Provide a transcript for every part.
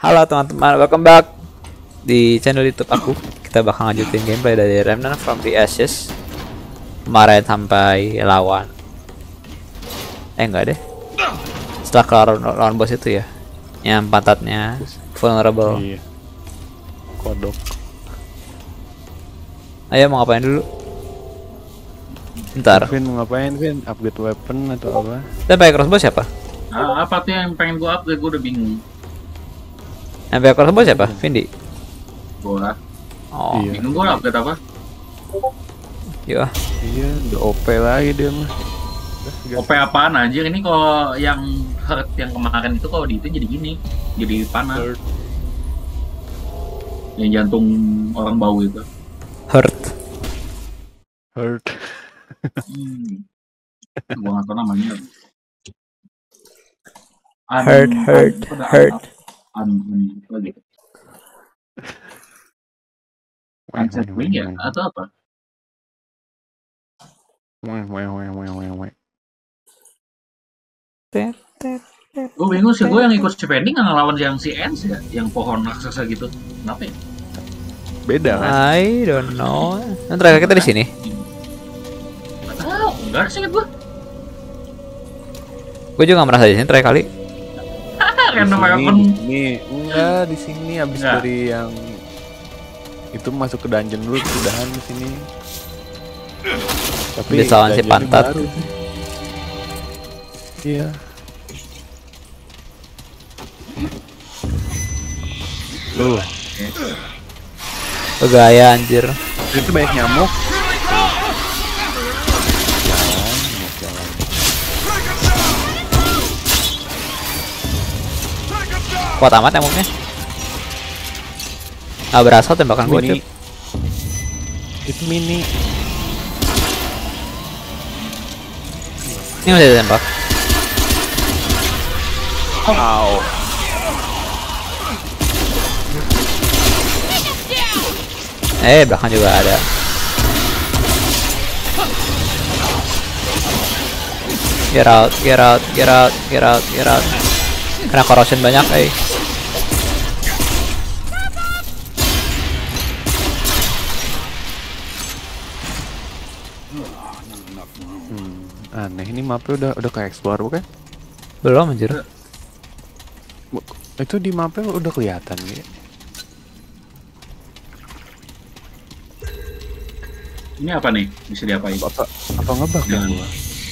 Halo teman-teman, welcome back di channel YouTube aku. Kita bakal lanjutin gameplay dari Remnant from the Ashes. Kemarin sampai lawan. Enggak deh. Setelah kelar lawan bos itu ya. Yang pantatnya vulnerable. Iya. Kodok. Ayo mau ngapain dulu? Bentar. Vin mau ngapain Vin? Upgrade weapon atau apa? Dan pakai crossbow siapa? Apa tuh yang pengen gua upgrade? Gua udah bingung. Yang pakai crossbow siapa? Vindi. Gua Oh, Iya. bingung gua upgrade apa? iya. Iya, udah OP lagi dia mah. OP apaan anjir ini kalau yang hurt yang kemarin itu kalau di itu jadi gini, jadi panas. Hurt. Yang jantung orang bau itu. Hurt. Hurt. Gua nggak tahu namanya. Hurt. Lagi. Mindset wing ya atau apa? Gue bingung sih, gue yang ikut spending nggak ngelawan yang si Ens ya, yang pohon raksasa gitu. Kenapa ya? Beda kan? I don't know. Yang terakhir kita di sini. Nggak tahu, enggak sih gue. Gue juga nggak merasa di sini terakhir kali. Random weapon. Enggak di sini abis Enggak. dari yang itu masuk ke dungeon dulu udahan di sini. Tapi Bisa lawan si dungeonnya pantat. baru. Iya. Tuh, Gaya anjir. itu banyak nyamuk. Jalan. Kuat amat nyamuknya. Ah, berasa tembakan gue, Mini. Cip. Itu mini. Ini masih ditembak. Au. Belakang juga ada. Get out. Kena corrosion banyak, Aneh ini mapnya udah kayak explore bukan? Belum anjir. Itu di mapnya udah kelihatan ya. Ini apa nih? Bisa diapain? Apa ngebug ya Jangan. gua?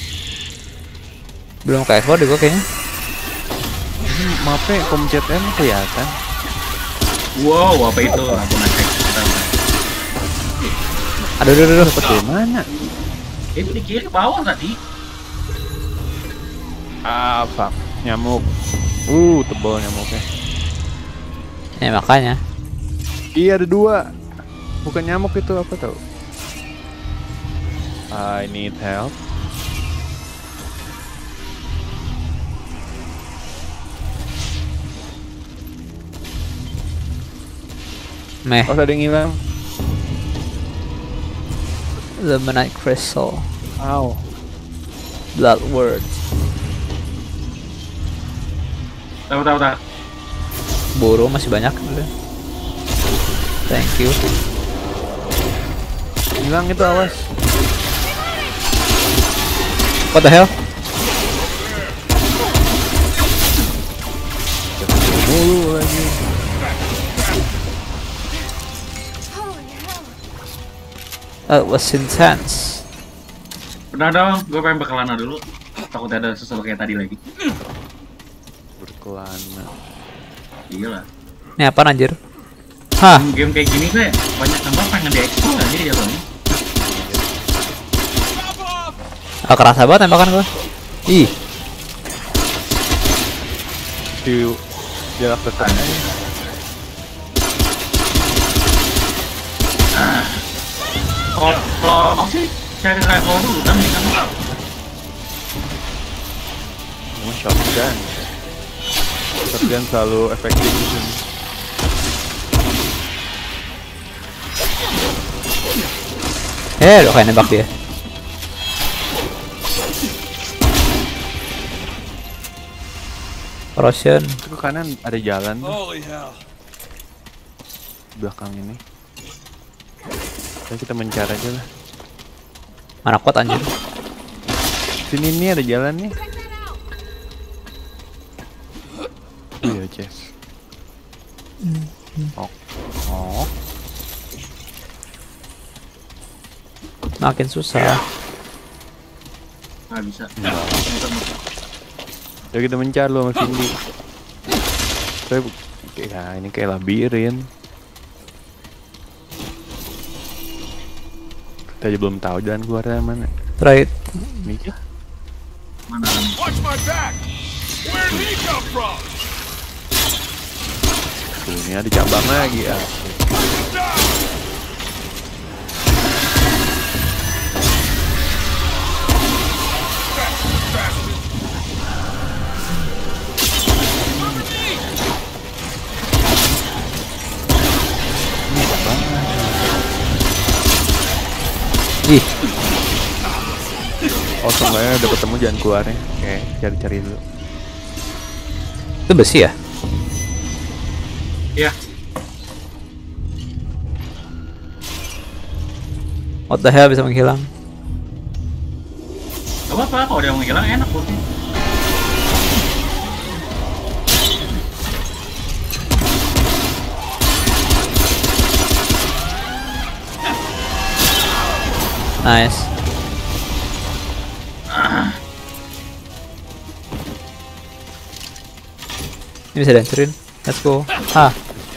Belum kayak explore deh gue kayaknya. Ini mapnya komcet M kelihatan. Wow, apa itu? Aku ngecek. Aduh. Dapat dari mana? Itu di kiri bawah tadi. Ah, fuck. Nyamuk. Tebal nyamuknya. Ya makanya. Iya ada 2. Bukan nyamuk itu apa tau? I need help. Meh. Oh ada yang hilang. The Midnight Crystal. Ow. Blood Word. Tahu. Buru masih banyak. Thank you. Hilang itu awas. What the hell? Mulu lagi. That was intense. Udah dong, gue pengen berkelana dulu. Takutnya ada sesuatu kayak tadi lagi. Berkelana. Iya lah. Ini apa anjir? Hah, Game kayak gini kayak banyak tempat pengen diekspor aja ya soalnya. kerasa banget tembakan gua. Ih, Di jarak dekat. Kalau sih cari level dulu kan nih kan. Cuma shotgun. Shotgun selalu efektif di sini. udah kayak nembak dia. corrosion. Itu ke kanan ada jalan tuh. Belakang ini. Ayo kita mencari aja lah. Mana kuat anjir. Sini nih ada jalan nih. Iya, Jess. Oh. Makin susah. Nggak bisa. Ya kita mencari lo sama Cindy. Ini kayak labirin. Kita aja belum tahu jalan keluarnya mana. Right. Mika? Mana? Tuh, ini ada cabang lagi ya. Ih, Oh, seenggaknya udah ketemu jalan keluarnya. Oke, cari-cari dulu. itu besi ya? Iya. What the hell bisa menghilang? Gak apa-apa, kalau dia mau hilang enak bosnya. Nice. Ini bisa dihancurin. Let's go. Ah,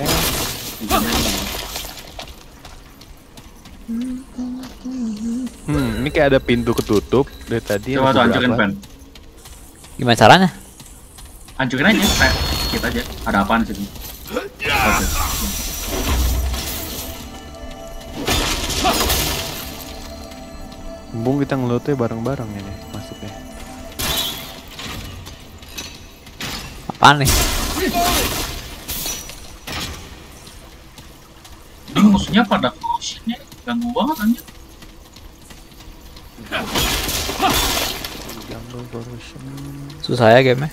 Ini kayak ada pintu ketutup dari tadi. Coba ada tuh hancurin beberapa. fan. gimana caranya? Hancurin aja, kayak kita aja. Ada apaan sih? Oke. Mumpung kita ngelutnya bareng-bareng ini masuknya. Apaan nih? Ini musuhnya pada corrosionnya ganggu banget anjir. Jungle corrosion. Susah ya game-nya.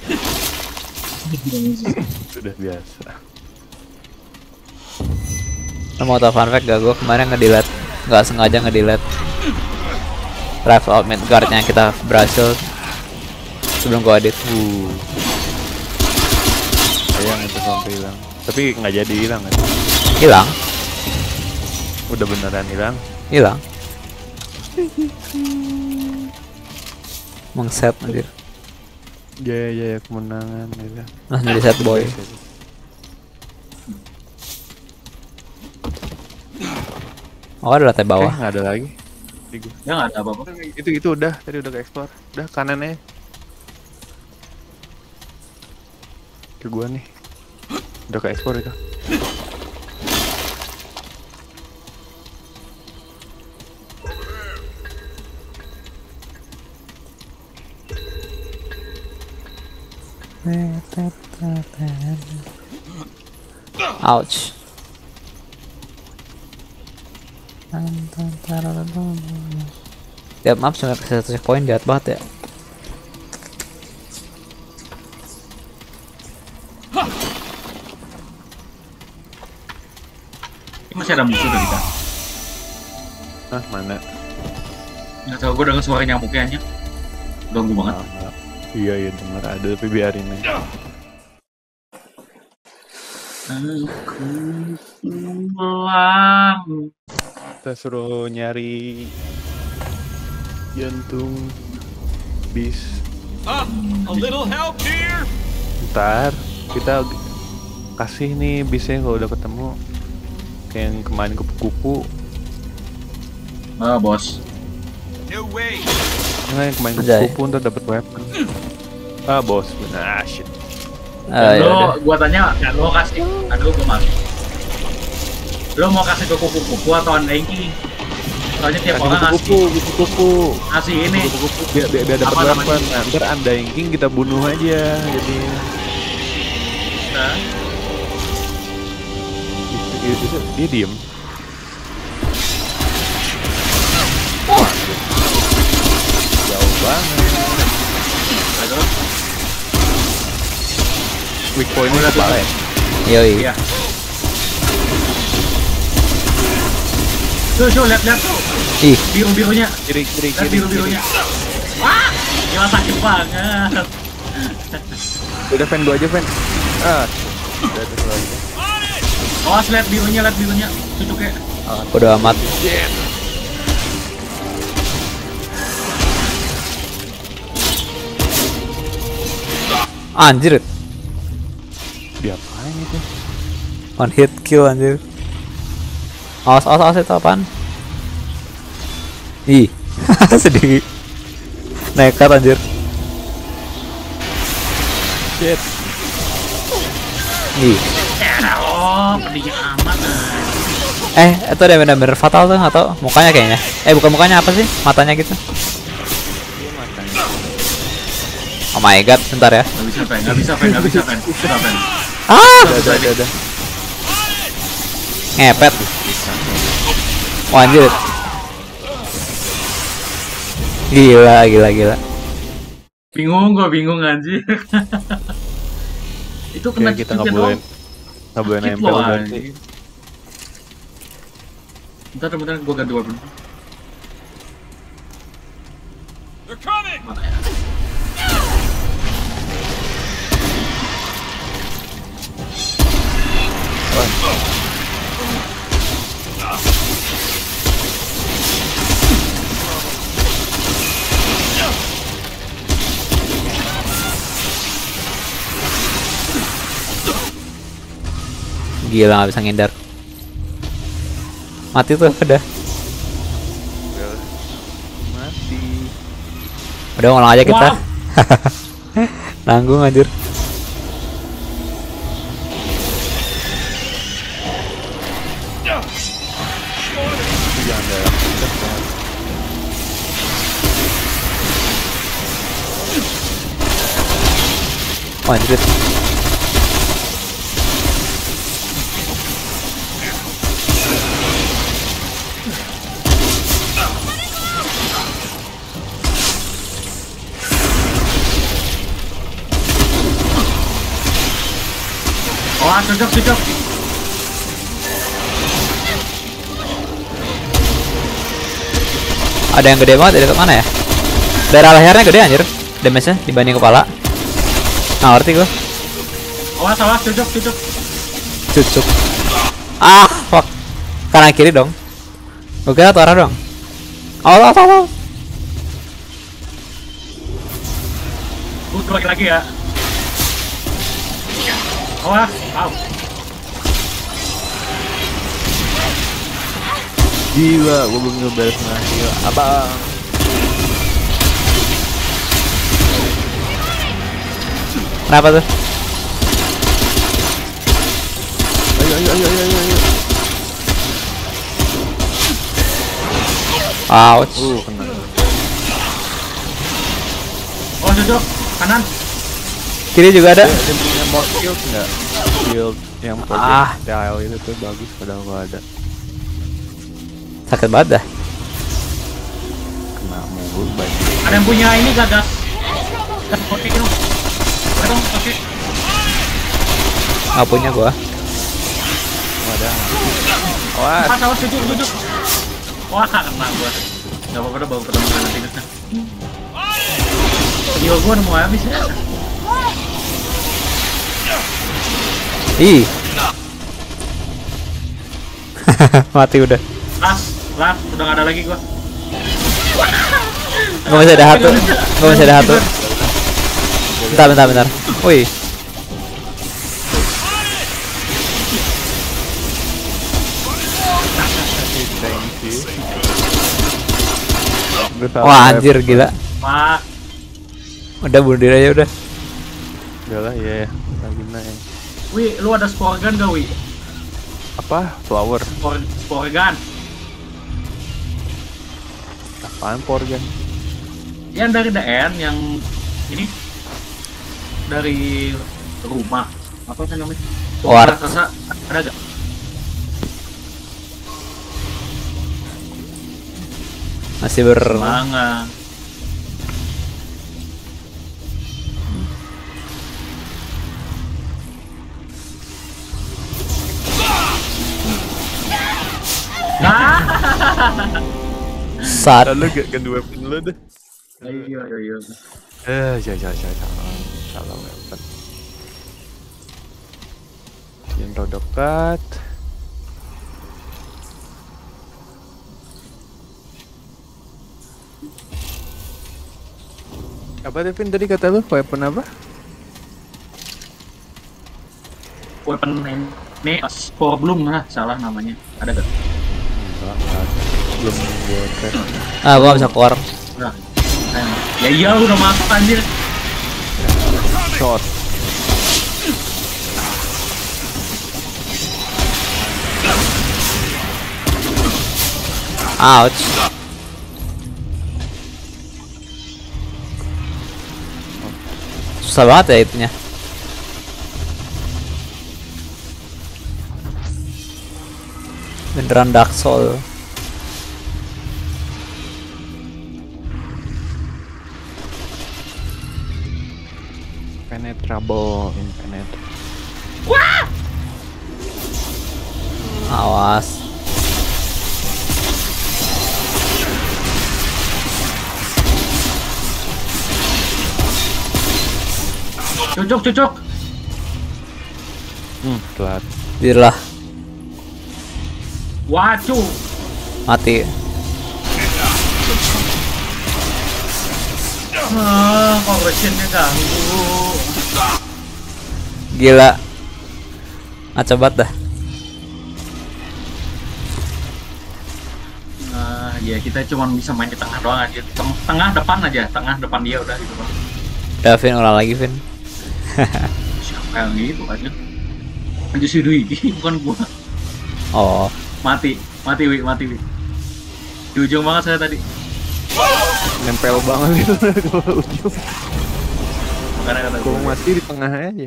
Sudah biasa. Lo mau tau fun fact gak? Gue kemarin nge-delete, gak sengaja nge-delete Rifle Ultimate Guard-nya kita berhasil sebelum gue edit. Sayang itu sampai hilang. Tapi nggak jadi hilang kan? Hilang, Udah beneran hilang. hilang. Mengset anjir. Ya kemenangan hilang. Langsung jadi set boy. Oh, ada lantai bawah. Nggak ada lagi. Ya nggak ada apa-apa. Itu udah tadi udah ke explore. Udah kanannya. Ke gua nih. Udah ke explore itu. Ouch. Tiap map cuma kasih 1 checkpoint, jahat banget ya. Ini masih ada musuh dari kita. Hah, mana? Nggak tahu, gue denger suara nyamuknya aja. Ganggu banget. Iya denger ada tapi biarin aja. Aku pulang. Kita suruh nyari jantung bis. A little help here? Ntar kita kasih nih bisnya kalau udah ketemu. Kayak yang kemarin kupu-kupu. Ah, bos. No way. Nah, yang kemarin Anjay. kupu-kupu ntar dapet weapon. Ah, bos. Nah, shit. Ya udah. Lo, gua tanya, kan lo kasih, aduh gua masuk. Lo mau kasih ke kupu-kupu atau unranking? Soalnya tiap Kasih orang ngasih, kupu-kupu. ngasih ini. Kupu-kupu biar dapet Apa namanya? weapon. Nah, ntar undying kita bunuh aja. Jadi Nah, itu dia diem. Jauh banget. aduh. weak point-nya kepala ya. Yoi. Iya. Tuh, lihat tuh. Ih, Biru-birunya. Kiri. Lihat biru-birunya. Wah, gila sakit banget. Udah fan gua aja fan. Udah terus lagi. Awas lihat birunya. Cucuknya. bodo amat. Anjir, Diapain itu? one hit kill anjir. Awas itu apaan? Ih, sedih. Nekat anjir. Shit. Ih. Pedihnya amat. Itu ada bener-bener fatal tuh atau mukanya kayaknya. Bukan mukanya, apa sih? Matanya gitu. Oh my god, bentar ya. Nggak bisa, Fen. Udah. Ngepet. Oh, anjir. Gila. Bingung anjir. Itu kena Kayak kita chip nggak doang. boleh Chip nempel loh, ganti. Bentar, gua ganti weapon. They're coming! Mana ya? Gila, nggak bisa ngindar. Mati tuh udah. Mati. Udah ngulang aja kita. Wah. Nanggung anjir. Jangan ada. Oh, anjir. Wah, cocok. Ada yang gede banget, dari dekat mana ya? Daerah lehernya gede anjir. Damage-nya dibanding kepala. Nggak ngerti gua. Awas, cocok. Cucuk. Fuck. Kanan kiri dong. Gua kira satu arah dong. Allah. Gua balik lagi ya. Awas, Gila, gua belum ngeberes gila. Abang. Kenapa tuh? Ayo. Ouch. Kena. Oh, cocok. Kanan. Kiri juga ada. Dia punya more shield nggak? Shield yang projectile itu tuh bagus, padahal nggak ada. Sakit banget dah. Kena mulu banyak. Ada yang punya ini gagas. Oke, dong. Oke. Nggak punya gua. Nggak ada. Awas. Awas, cocok. Wah, kena gua. Gak apa-apa, baru ketemu nanti. Jiwa gua udah mau habis ya. Ih. Mati udah. Las, udah gak ada lagi gua. Gak masih ada satu. Bentar. Wih. Wah, anjir gila. Pak, Udah bunuh diri aja udah. Udah lah ya. Lagi naik. Wi, lu ada spore gun gak, Wi? Apa? Flower. Spore gun. Apaan porgan? Yang dari DN yang ini dari rumah. Apa sih namanya? War. Raksasa ada gak? Masih Manga. Ah. Sat. Lalu ganti weapon lu deh. Ayo. Ya. Salah weapon. Yang rodokat. Apa Devin tadi kata lu? Weapon apa? Weapon ini Spore Bloom lah, salah namanya. Ada gak? Enggak ada. Belum gua tes. Ah, gua nggak bisa keluar. Nah, ya iya udah masuk anjir. Shot. Ouch. Susah banget ya itunya. Beneran Dark Soul. Penetrable, impenetrable. Awas. Cucuk. Telat. Birlah Wacu. mati. Conversionnya ganggu. Gila. Ngaco banget dah. Ya kita cuma bisa main di tengah doang aja. Tengah depan dia udah gitu bang. Udah Vin, ulang lagi Vin. Siapa yang gitu aja? Aja si Dwi, bukan gua. Oh, Mati wi. Di ujung banget saya tadi. Nempel banget itu ke ujung. Makanya kata Gua gua. mati di tengah aja.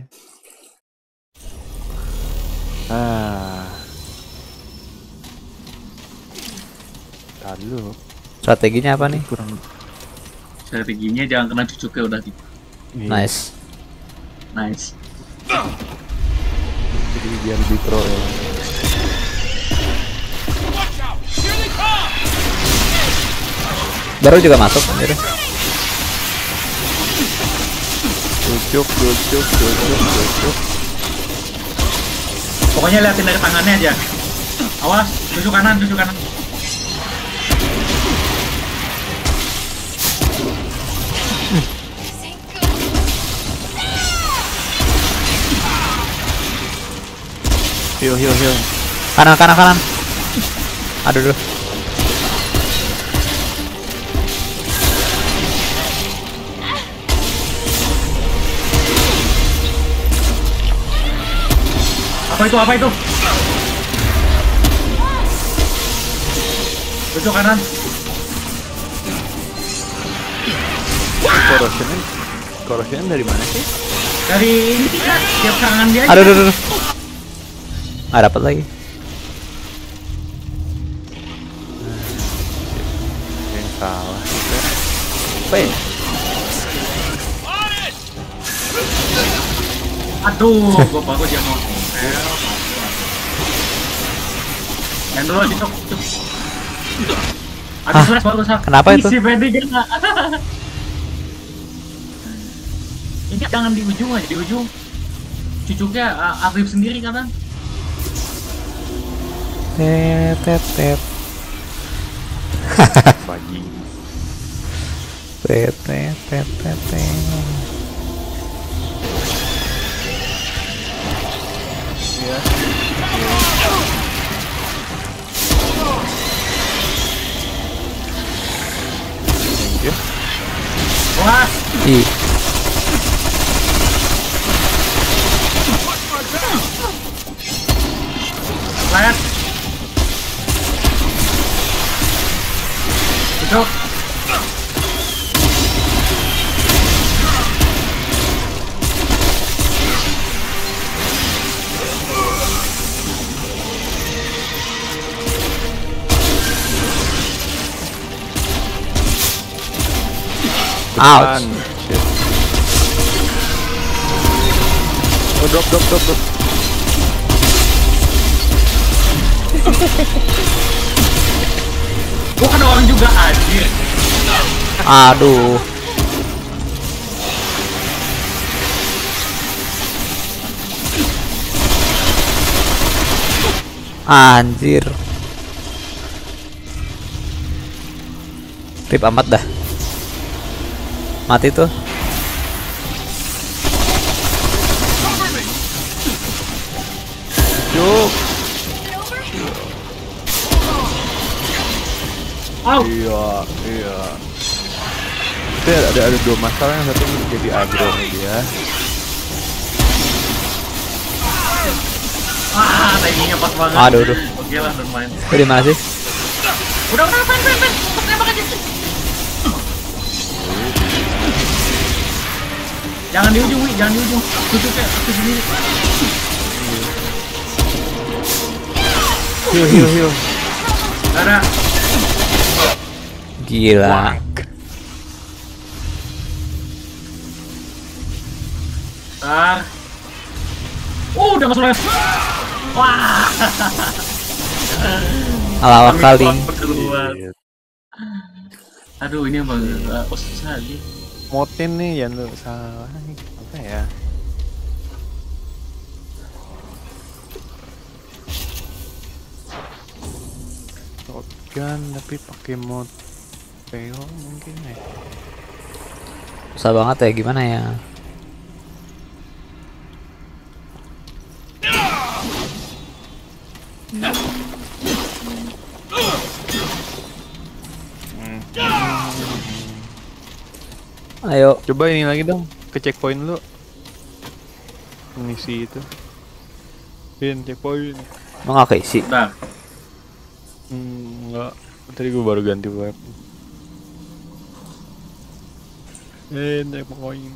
Tadi lu strateginya apa nih? kurang. Strateginya jangan kena cucuknya udah gitu. Iya, Nice. jadi biar lebih pro ya. Watch out! Here they come! Baru juga masuk anjir. Cucuk. Pokoknya liatin dari tangannya aja. Awas, cucuk kanan. Heal. Kanan. Aduh. Apa itu? Cucuk kanan. Corrosion dari mana sih? Dari ini kan, tiap serangan dia. Aduh. Nggak dapat lagi. Yang salah. Apa ya? On it! Aduh, gua bagus dia mau. Yang dulu cucuk. Aduh, flash bagus. Kenapa itu? Si Freddy kena. Ini jangan di ujung aja, di ujung. Cucuknya aktif sendiri kan? Tet. Bajing. Tet. Ya. Thank you. Wah, Ih, flash. Cucuk. ouch. Shit. Oh, drop. Gua kena orang juga anjir. Aduh. Anjir. Rip amat dah. Mati tuh. Yuk. Au. Iya. Itu ada dua masalah, yang satu jadi aggro dia. Timingnya pas banget. Aduh. Oke lah, lumayan. Itu di mana sih? Udah, pen. Tembak aja. Jangan di ujung, Wi. Jangan di ujung. Tutup ya, ke sini. Heal. Ada. Gila. Tar. Udah masuk live. Wah. Ala kali. Keluar. Aduh, ini emang susah lagi. Motin nih yang lu salah nih. Apa ya? Shotgun tapi pakai mod PO mungkin ya. Susah banget ya, gimana ya? Ayo. Coba ini lagi dong, ke checkpoint lu. Mengisi itu. Checkpoint. Emang gak keisi? Bentar. Enggak. Tadi gua baru ganti web. Checkpoint.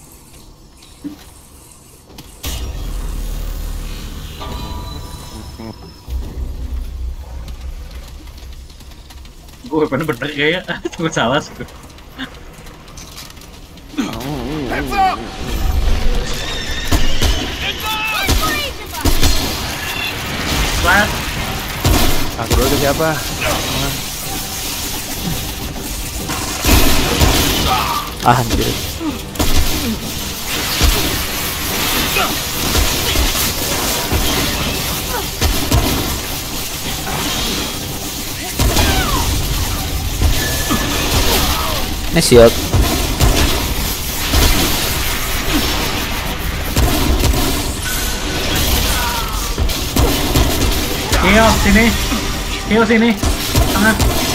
Gue bener kayak gue salah sih. Heads up! Flash. Aku dulu ke siapa? Anjir. Ini shield. Heal sini. Tengah.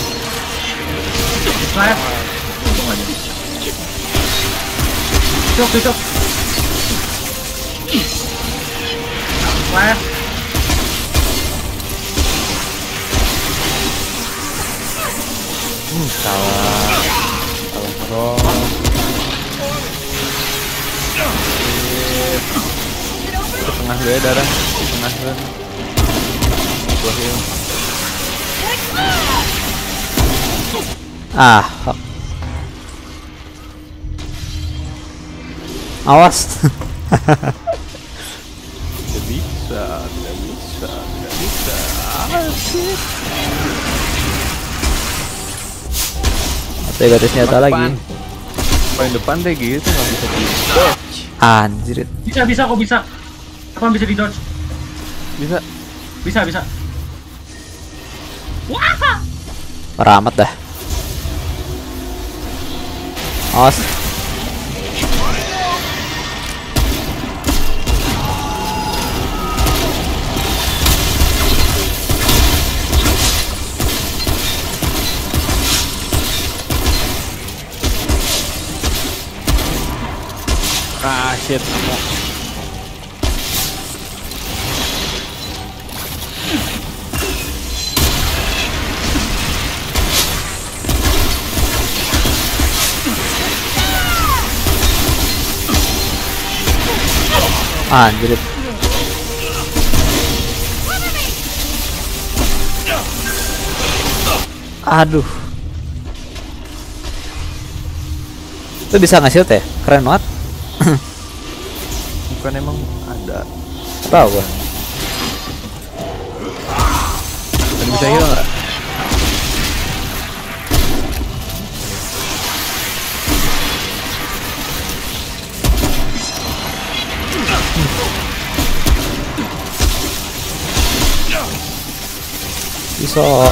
Flash. Cuk. Flash. Salah bro. Ke tengah dulu ya, darah. Di tengah dulu. Gua heal. Awas. Tidak bisa. Asik. Saya garis nyata lagi. Paling depan deh gitu, nggak bisa di dodge. Anjir. Bisa kok bisa. Kapan bisa di dodge? Bisa. Wah. Parah amat dah. Awas. Shit. Anjir. Aduh. Itu bisa nge-shield ya? Keren banget. Bukan emang ada. Tahu gua. Dan bisa heal nggak? So.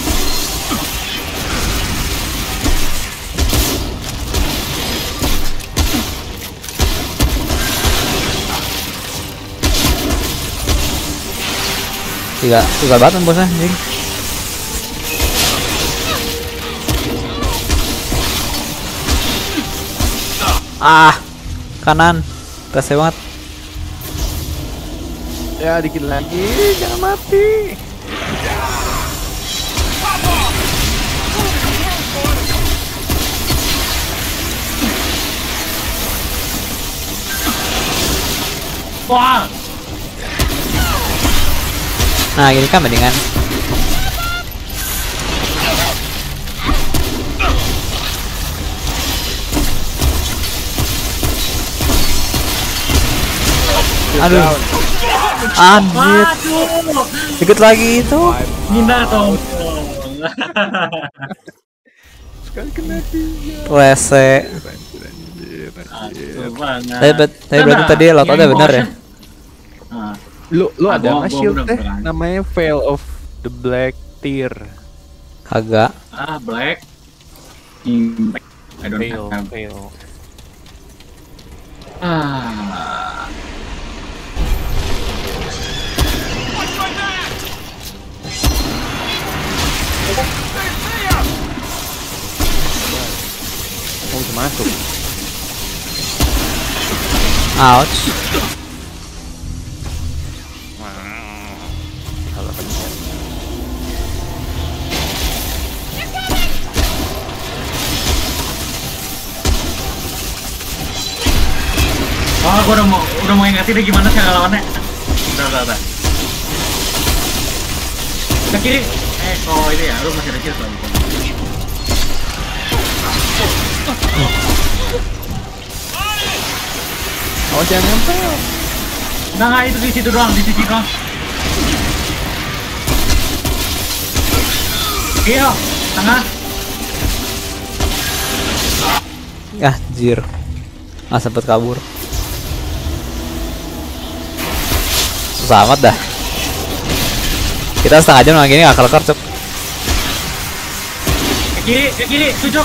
Tiga banget bosnya anjing. Ah, kanan. Rese banget. Ya dikit lagi, jangan mati. Wah, Nah, gini kan mendingan. Aduh. Anjir. waduh, Ikut lagi itu. Nina dong. Sekali kena dia. Rese. Aduh banget. Tapi berarti tadi lautnya bener ya? Nah, Lu Ah, ada gua nggak shield bener teh? beneran. Namanya Veil of the Black Tear. Kagak. Black. Impact. I don't Veil, have. Veil. Ah. Oh, bisa masuk. Ouch. Salah pencet. Oh, gua udah mau ingetin deh gimana cara lawannya. Udah. Ke kiri. Oh ini ya, lu masih ada shield lagi. Oh, jangan nempel. Enggak, itu di situ doang, di sisi doang. Iya, tengah. Anjir. Nggak sempet kabur. Susah amat dah. Kita setengah jam lagi ini nggak kelar cuk. Ke kiri, tujuk.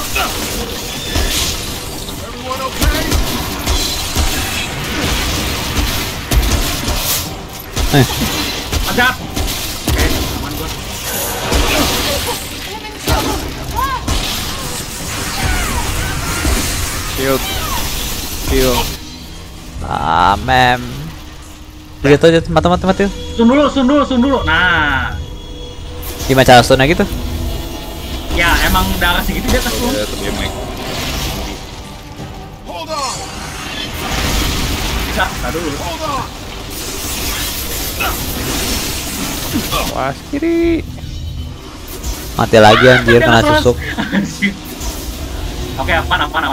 Mantap. Oke, aman gua. Shield. Heal. Mem. Jatuh, mati. Sun dulu. Nah, Gimana cara stun gitu? ya emang darah segitu dia kesun. Hold on. Nah, dulu. Pas kiri. Mati lagi anjir kena susuk. Oke, aman.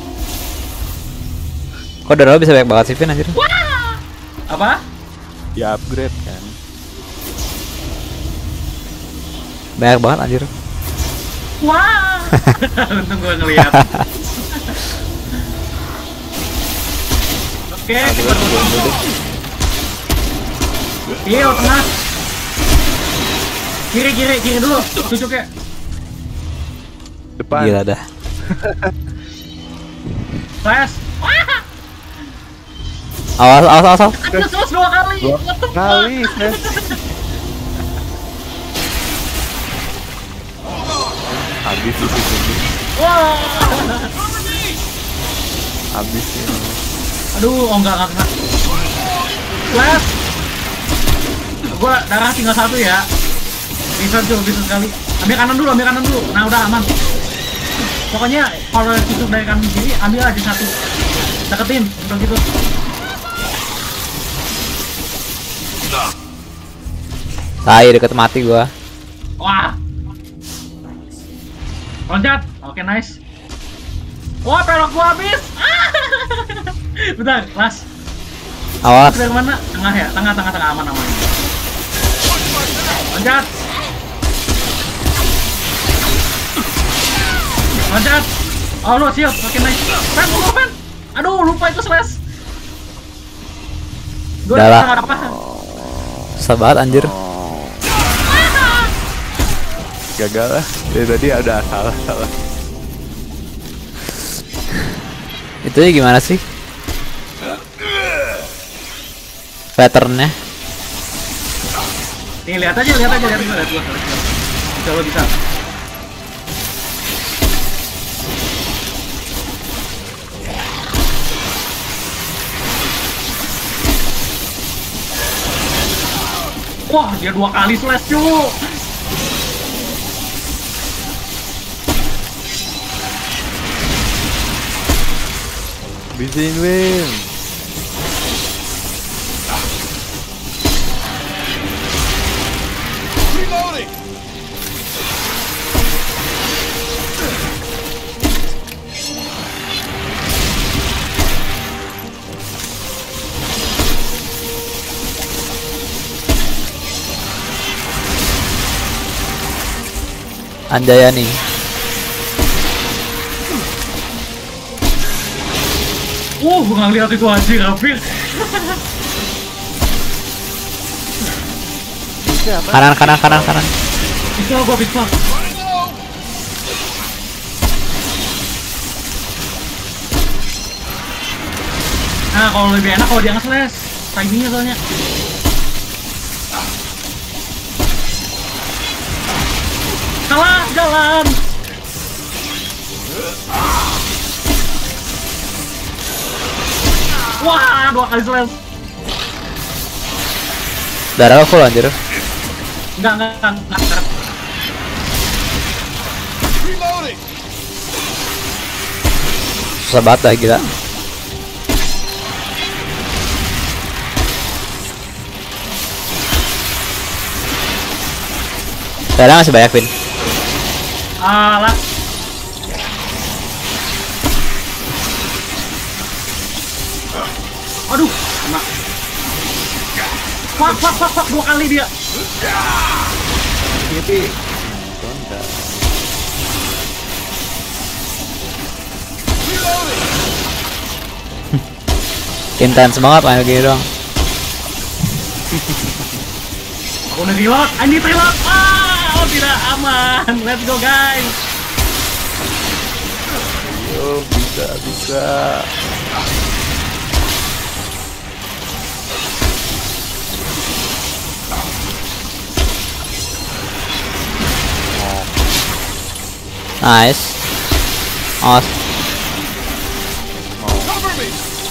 Kok darah bisa banyak banget sih Vin anjir. Apa? Ya upgrade kan. Banyak banget anjir. Wah. Untung gua ngeliat. Oke, kita dulu. Iya, tengah. Kiri dulu. Tusuknya. Depan. Gila dah. Flash. Awas. Terus 2 kali. What the fuck? Kali, Flash. Habis itu. Wah. Habis ya. Aduh, enggak kena. Flash. Gua darah tinggal 1 ya. Bisa sekali. Ambil kanan dulu. Nah, udah aman. Pokoknya kalau tusuk dari kanan kiri, ambil aja 1. Deketin, udah gitu. Tai deket mati gua. Wah. Loncat. Oke, nice. Wah, pelok gua habis. Bentar, Las. Awas. Dari mana? Tengah ya? Tengah aman. Loncat. Oh, lo shield. Oke, nice. Pen. Aduh, lupa itu slash. Gua Udah lah. apa? Susah banget anjir. Gagal lah. Dari tadi ada salah. Itu ya gimana sih? Patternnya? Nih lihat aja. Lihat gua. Coba bisa. Wah, dia 2 kali slash cuy. Bisa win. Reloading. Anjayani. Gua nggak lihat itu anjir, Rafir. Kanan. Pistol gua pistol. Nah, kalau lebih enak kalau dia nge-slash. Timingnya soalnya. Salah jalan. Wah, 2 kali slash. Darah full anjir. Enggak. Reloading. Susah banget dah gila. Darah masih banyak, Vin. Alah. Aduh, kena. Fuck, 2 kali dia. Tapi Intens banget main gini doang. Aku udah reload, I need reload. Oh, tidak aman. Let's go guys. oh, bisa. Nice. Awesome. Cover me.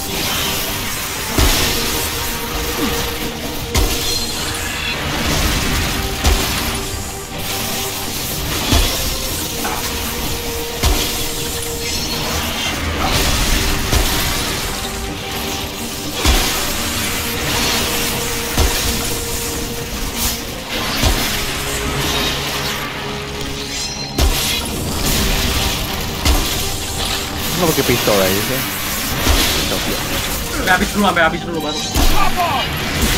Nggak pakai pistol aja sih. Sampai habis dulu baru. Pop off.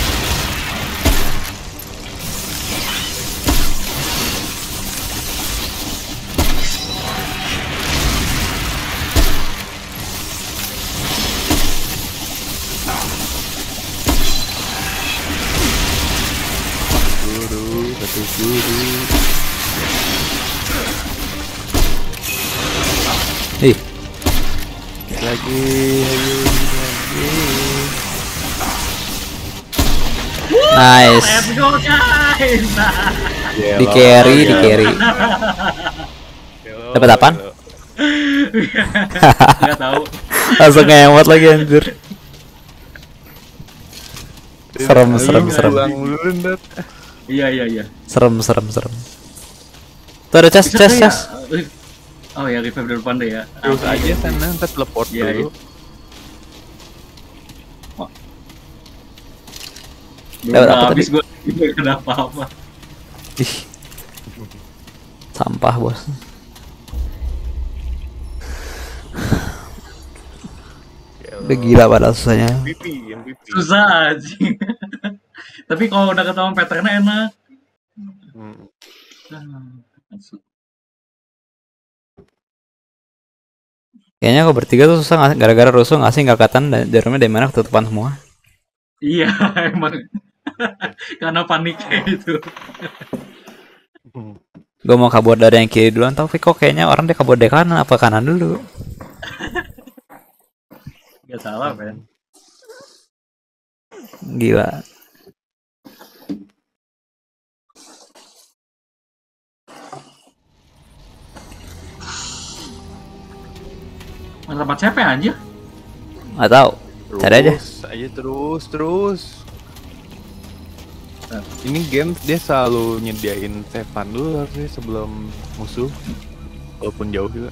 Guru. Ih, Lagi. nice. Let's go guys. Di carry. Dapat apaan? Enggak tahu. Langsung ngewat lagi anjir. Serem. Iya. Serem. Tuh ada chest. Oh ya, revive dari depan deh ya. Terus aja sana, ntar teleport Iya. dulu. Dapat apa Habis tadi? gue kenapa apa? Ih. Sampah, bos. Udah gila pada susahnya. MVP. Susah aja. Tapi kalau udah ketahuan patternnya enak. Kayaknya kok bertiga tuh susah nggak, gara-gara rusuh nggak sih, nggak kelihatan jarumnya dari mana ketutupan semua. Iya, emang. Karena paniknya itu. Gue mau kabur dari yang kiri duluan, tapi kok kayaknya orang dia kabur dari kanan, apa kanan dulu? Gak salah, Ben. Gila. Mana tempat siapa ya anjir? Nggak tahu. Cari aja. Terus. Ini game dia selalu nyediain save-an dulu harusnya sebelum musuh, walaupun jauh juga.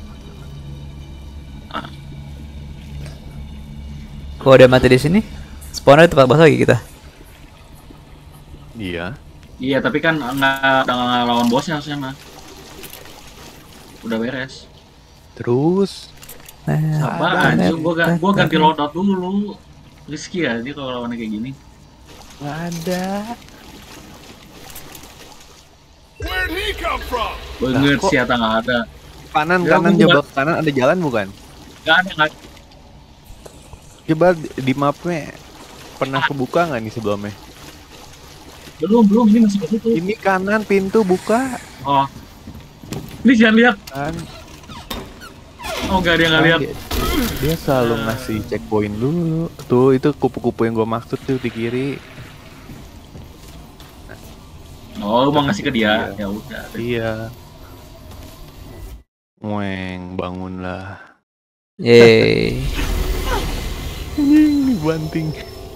Kalau dia mati di sini, spawnnya di tempat bos lagi kita. Iya. Iya, tapi kan nggak lawan bosnya harusnya mah. Udah beres. Terus Sabar anjir, gua ganti loadout dulu. Risky ya dia kalau lawannya kayak gini. nggak ada. Where'd he come from? Banget kok- sih Ata nggak ada. Kanan Ya, kanan gua coba ke kanan ada jalan bukan? Nggak ada nggak. Coba di mapnya pernah kebuka nggak nih sebelumnya? Belum ini masih ke situ. Ini kanan pintu buka Oh. Ini jangan lihat. kan? Oh enggak dia nggak lihat. Dia selalu ngasih checkpoint dulu. Tuh itu kupu-kupu yang gue maksud tuh di kiri. Oh, lu mau ngasih ke dia. Iya. Ya udah. Iya. Weng, bangunlah. Yeay. Banting.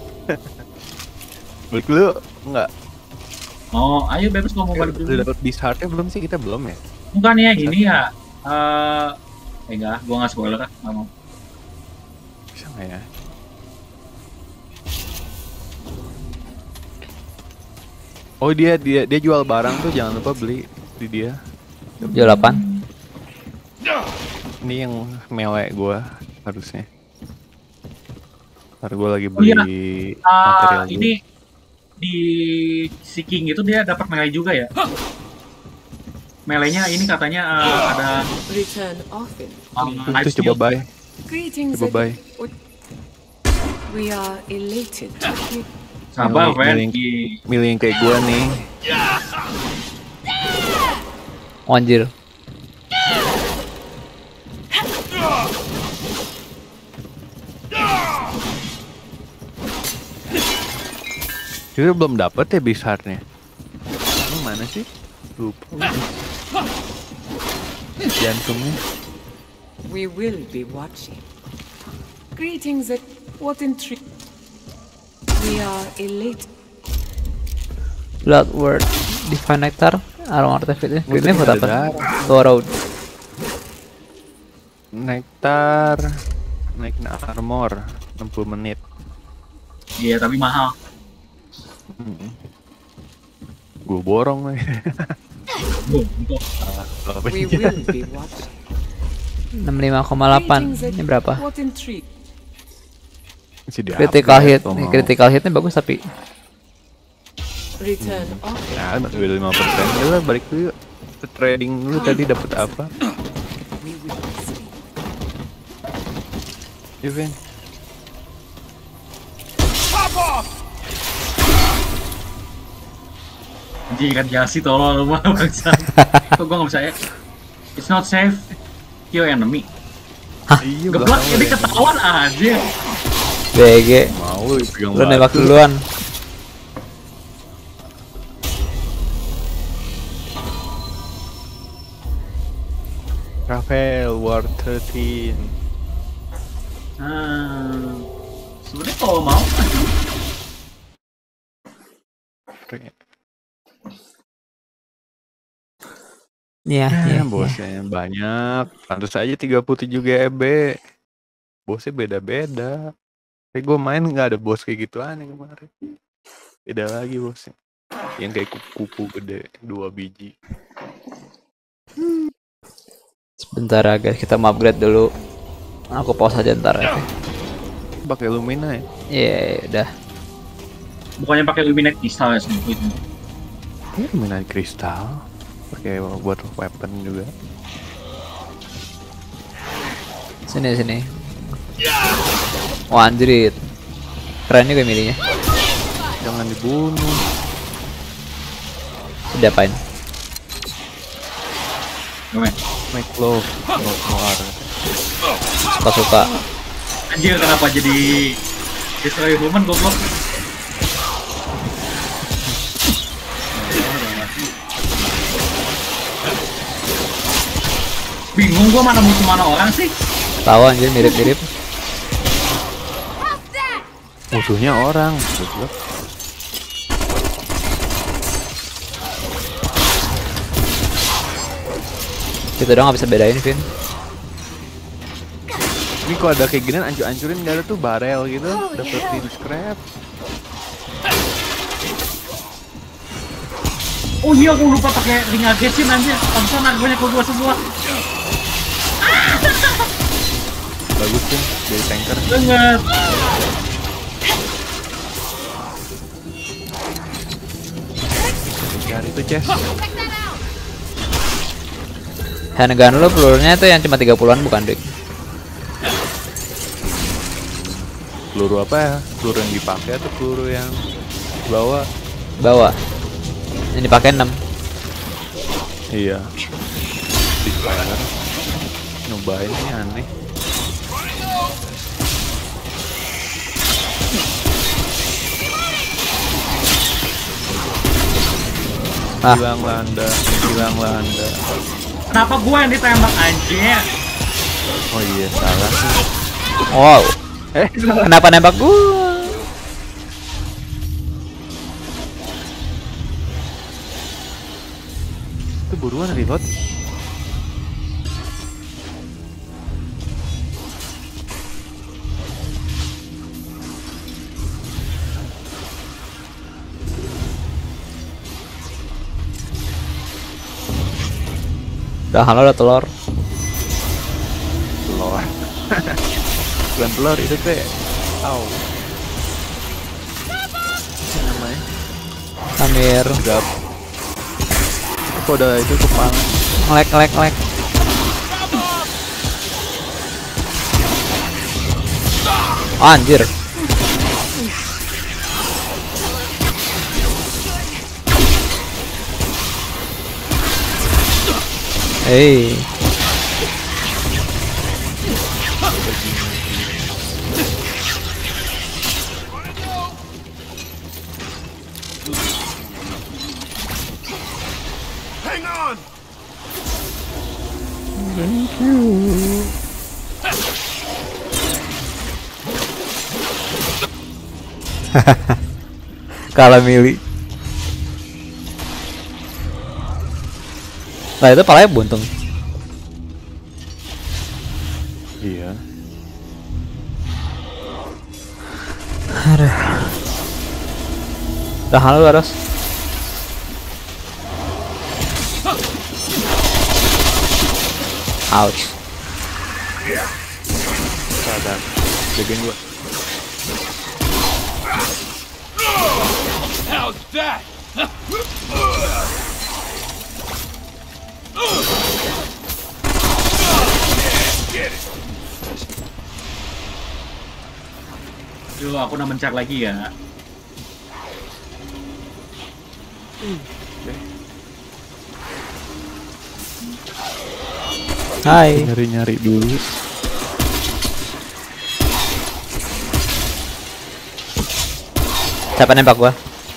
Balik dulu enggak? Oh, ayo bebas ngomong balik Udah dulu. dapat beast heart-nya belum sih? Kita belum ya? Bukan ya ini ya. Enggak, gua nggak spoiler lah. Nggak mau. Bisa nggak ya? Oh dia jual barang tuh, jangan lupa beli di dia. Jual apaan? Ini yang melek gua harusnya. Ntar gua lagi Oh, iya. beli material dulu. Ini di Seeking itu dia dapat melee juga ya. Melenya ini katanya ada Return often. Terus coba buy. Greetings. Coba buy. We are elated to hear. sabar, Milih- Ven. Milih yang kayak gua nih. Oh, anjir. Kita belum dapet ya beast heart-nya. Ini mana sih? Lupa. Jantungnya. We will be watching. Greetings. What intrigue? We are elated. Blood Word, Divine Nectar, Aroma Artifact. Ini buat ada apa? darah. Borrowed. Nektar. Naikin armor 60 menit. Iya, tapi mahal. Gue borong nih. Untuk We will be watching. 65,8. Ini berapa? What intrigue? Critical hit. Nih, critical hitnya bagus tapi Return often. Nah, udah 5%. Ya lah, balik dulu yuk. Kita trading dulu tadi dapat apa? We will see. Yuk, Vin. Pop off! anjing kan jasi tolong lu mah bangsa. Kok gua nggak bisa ya? It's not safe. Kill enemy. Iya, Geblak ini ketahuan aja. BG. Mau pegang Lu nembak duluan. Rafael War 13. Sebenarnya kalau mau Iya, iya. Bosnya banyak. Pantas aja 37 GB. Bosnya beda-beda. Kayak gue main nggak ada bos kayak gitu aneh kemarin. Beda lagi bosnya. Yang kayak kupu-kupu gede 2 biji. Sebentar ya guys, kita mau upgrade dulu. Aku pause aja ntar ya. Pakai Lumina ya. Iya, udah. bukannya pakai Luminate Crystal ya semua itu. Ini Lumina kristal. Pakai buat weapon juga. Sini sini. Wah, anjrit. Keren juga milihnya. Jangan dibunuh. Udah apain? Gimana? Make love, not war. Suka-suka. Anjir, kenapa jadi destroy human goblok? Bingung gua mana musuh mana orang sih? Tahu anjir mirip-mirip. Musuhnya orang. Goblok. Kita doang nggak bisa bedain, Vin. Ini kalau ada kayak gini hancur-hancurin nggak ada tuh barel gitu, dapetin scrap. Oh iya, aku lupa pakai ring agesin anjir. Langsung banyak gua semua. Bagus tuh jadi tanker. Banget. Cari tuh chest. Handgun lo pelurunya itu yang cuma 30-an bukan, Dik? Peluru apa ya? Peluru yang dipakai atau peluru yang bawa? Bawa. Yang dipakai 6. Iya. Dispire. Nyobain ini aneh. Ah. Hilang landa, hilang landa. Kenapa gua yang ditembak anjir? Oh iya salah sih. Wow. Kenapa nembak gua? Itu buruan reload. Udah halo udah telur. Telur. Bukan telur itu teh. Au. Apa namanya? Samir. Gap. Kok udah itu kepala. Ngelek. Anjir. Hey. Hang on! Kalah milih. Nah itu palanya buntung. Iya. Aduh. Udah halo harus. Ouch. Sadar. Jagain gua. How's that? Get it. Yuk, aku udah mencak lagi ya. Hai. Nyari-nyari dulu. Siapa nembak gua?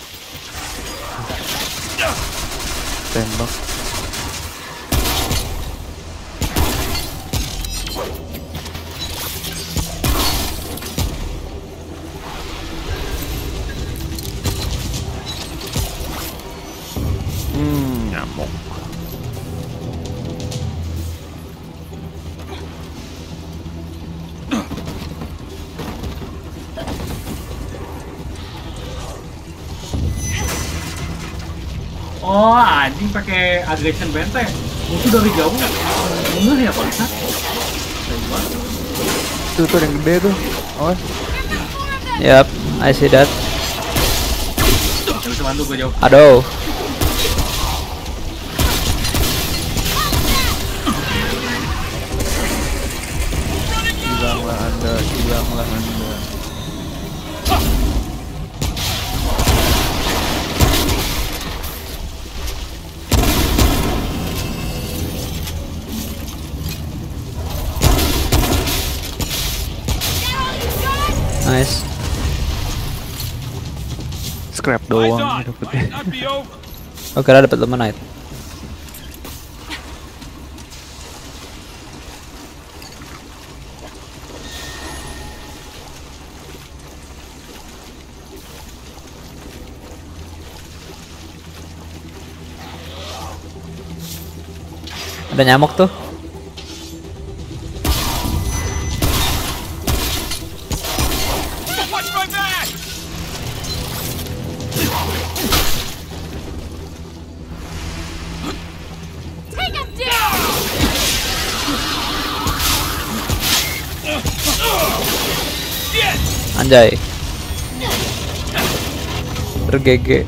Tembak. Nyamuk. Oh, anjing pakai aggression benteng. Musuh dari jauh. Bener ya, Pak? Tuh yang gede tuh. Awas. Yap, I see that. Gak bisa bantu gue jauh. Aduh. Hilanglah Anda, hilanglah Anda. Nice. Scrap I doang thought dapetnya. might not be over. Oh, kira dapat Lemonite. Ada nyamuk tuh. Watch my back! Take him down! Anjay. Tergege.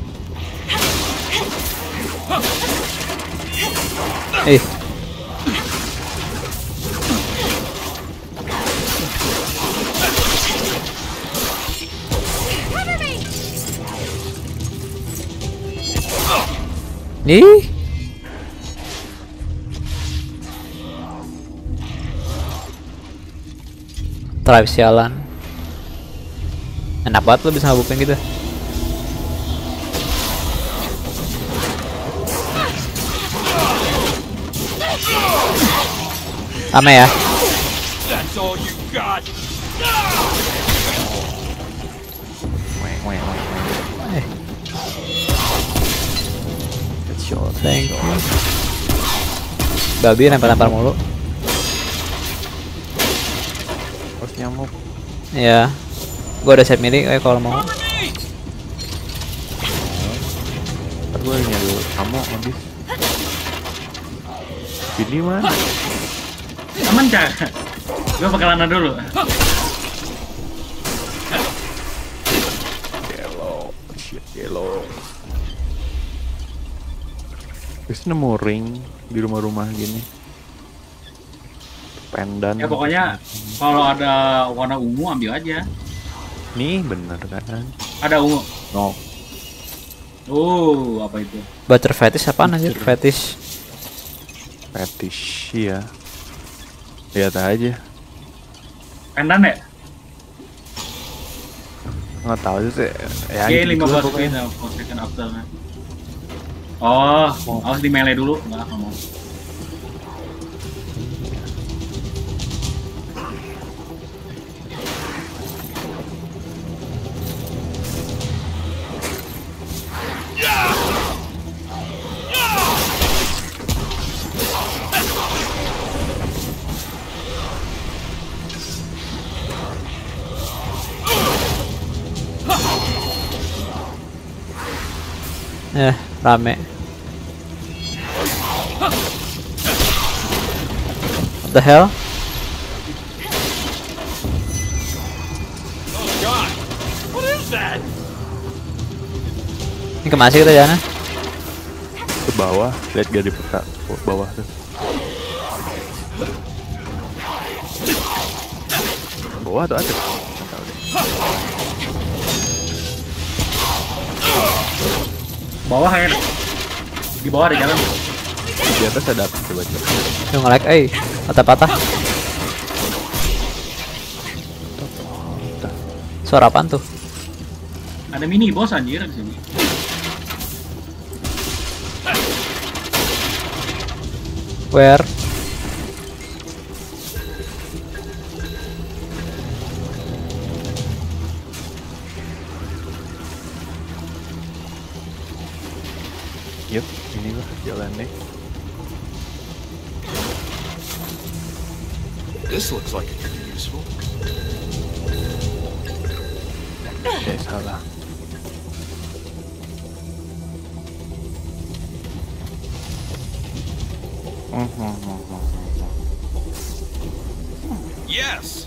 Ih. Cover me! Ih. Tribe sialan. Enak banget lo bisa ngabupin gitu. Ame ya. That's all you got. Weng, weng, weng, weng. Eh, Headshot, thank headshot. you. Babi nempel-nempel mulu. Bos nyamuk. Ya. Gua udah set milik kalau mau. Cover me! Ntar gue nyari kamu habis. Ini mah. Aman cak. Gue bakalan dulu. Yellow, shit yellow. Terus nemu ring di rumah-rumah gini. Pendan. Ya pokoknya kalau ada warna ungu ambil aja. Nih bener kan? Ada ungu. No. Oh, apa itu? Butter fetish apaan anjir? Fetish. Fetish ya. Lihat aja. Pendan ya? Nggak tahu sih. Ya, Oke, gitu 15 lah pokoknya. menit second after. Oh, harus di melee dulu. Enggak mau. Rame. What the hell? Oh God! What is that? Ini kemana sih kita jalannya? Ke bawah, lihat gak di peta bawah tuh. Bawah tuh ada. Nggak tahu deh. Bawah ya. Di bawah ada jalan. Di atas ada apa coba coba. Yang nge-lag, patah-patah. Suara apaan tuh? Ada mini boss anjir di sini. Where? Yup, ini lah jalannya. This looks like it could be useful. Salah. Yes!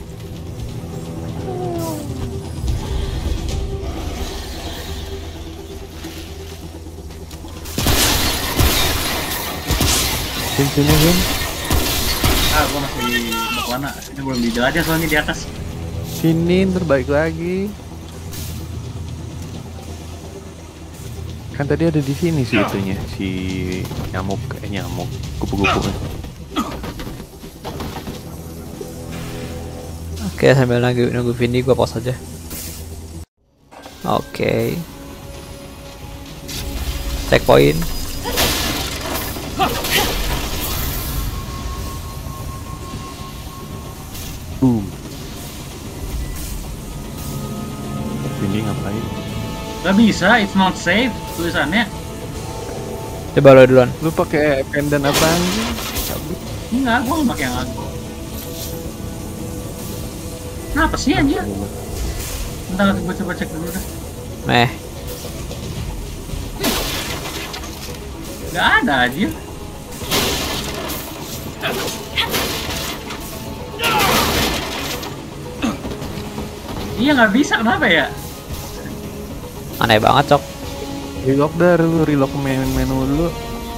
Sini Vin. Ah, gua masih mau ke mana? Ini belum dijelajah soalnya di atas. Sini ntar balik lagi. Kan tadi ada di sini sih itunya, si nyamuk, nyamuk, kupu-kupu. Oke, sambil nunggu Vindi gua pause aja. Oke. Checkpoint. Boom. Ini ngapain? Gak bisa, it's not safe tulisannya. Coba lo duluan. Lu pakai pendant apaan sih? Enggak, gua nggak pakai yang lagu. Kenapa sih anjir? Bentar, gua coba cek dulu dah. Meh. Gak ada anjir. Iya nggak bisa, kenapa ya? Aneh banget, Cok. Relock dah, lu relock menu dulu.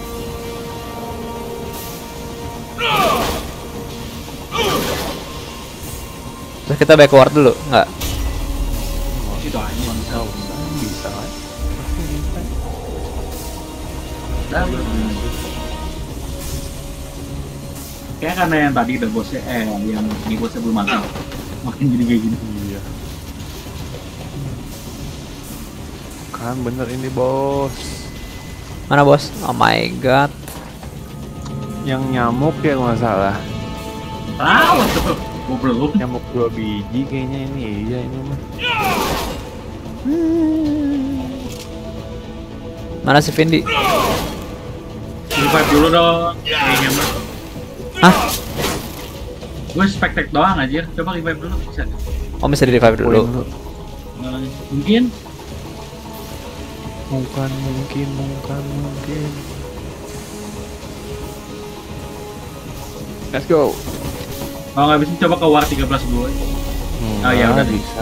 Terus kita backward dulu, nggak? Itu aja bisa. Bisa kan? Kayak karena yang tadi udah bosnya, yang ini bosnya belum mati. Makin jadi kayak gini. Iya. Kan bener ini bos. Mana bos? Oh my god. Yang nyamuk ya nggak salah. Tahu tuh, gua belum. Nyamuk 2 biji kayaknya ini. Iya ini mah. Mana si Vindi? Revive dulu dong. Kayaknya mah. Hah? Gue spektek doang aja. Coba revive dulu bisa. Oh, bisa di revive dulu. Mungkin. Bukan mungkin. Let's go. Kalau nggak bisa coba ke war 13 dulu. Oh ya udah bisa.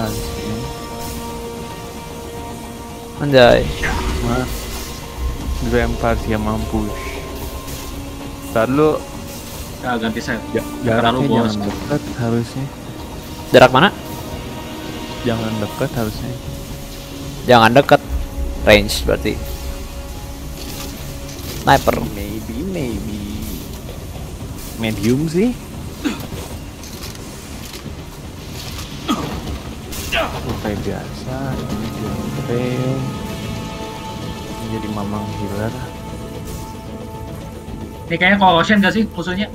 Anjay. Mah. Vampire yang mampus. Ntar lu Ganti set. jaraknya bos. jangan dekat harusnya. Jarak mana? Jangan dekat harusnya. Jangan dekat. Range berarti. Sniper. Maybe medium sih. Kayak biasa ini jempel. Ini jadi mamang healer. Ini kayaknya corrosion gak sih musuhnya?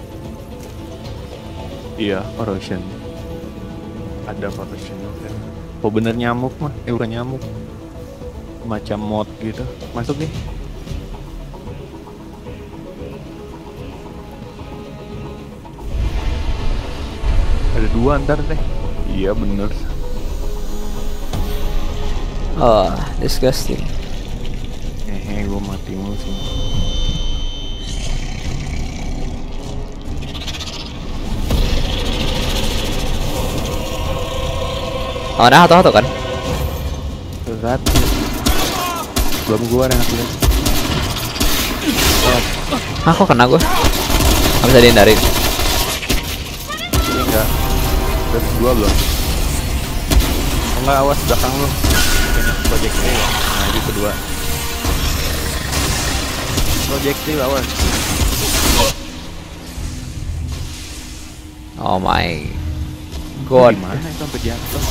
Iya, corrosion. Ada corrosion kan. Oh bener nyamuk mah, bukan nyamuk. Macam mod gitu. Masuk nih. Ada 2 ntar deh. Iya bener. Oh, disgusting. Gue mati mulu sih. Oh, nah, atau kan? Berat. Belum gua yang aku lihat. Ah, kok kena gua? Nggak bisa dihindarin. Ini enggak. Udah 2 belum? Oh, enggak, awas belakang lu. Ini projectile. Nah, itu kedua. Projectile awas. Oh my god. Gimana itu sampai jatuh?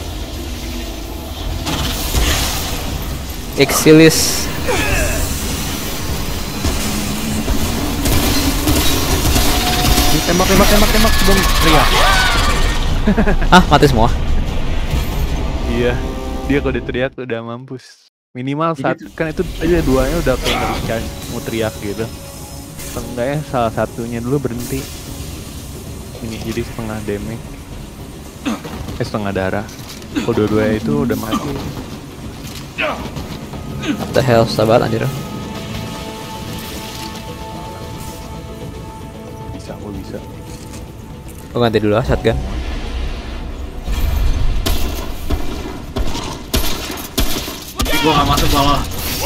Exilis. Tembak sebelum teriak. Ah, mati semua. Iya, dia kalau diteriak udah mampus. Minimal satu, kan itu aja 2-nya udah kayak nge-recharge, mau teriak gitu. Enggaknya salah satunya dulu berhenti. Ini jadi setengah damage. Setengah darah. Kalau dua-duanya itu udah mati. What the hell, susah banget anjir. Bisa, gua bisa. Gua ganti dulu lah shotgun. Gua nggak masuk bawah.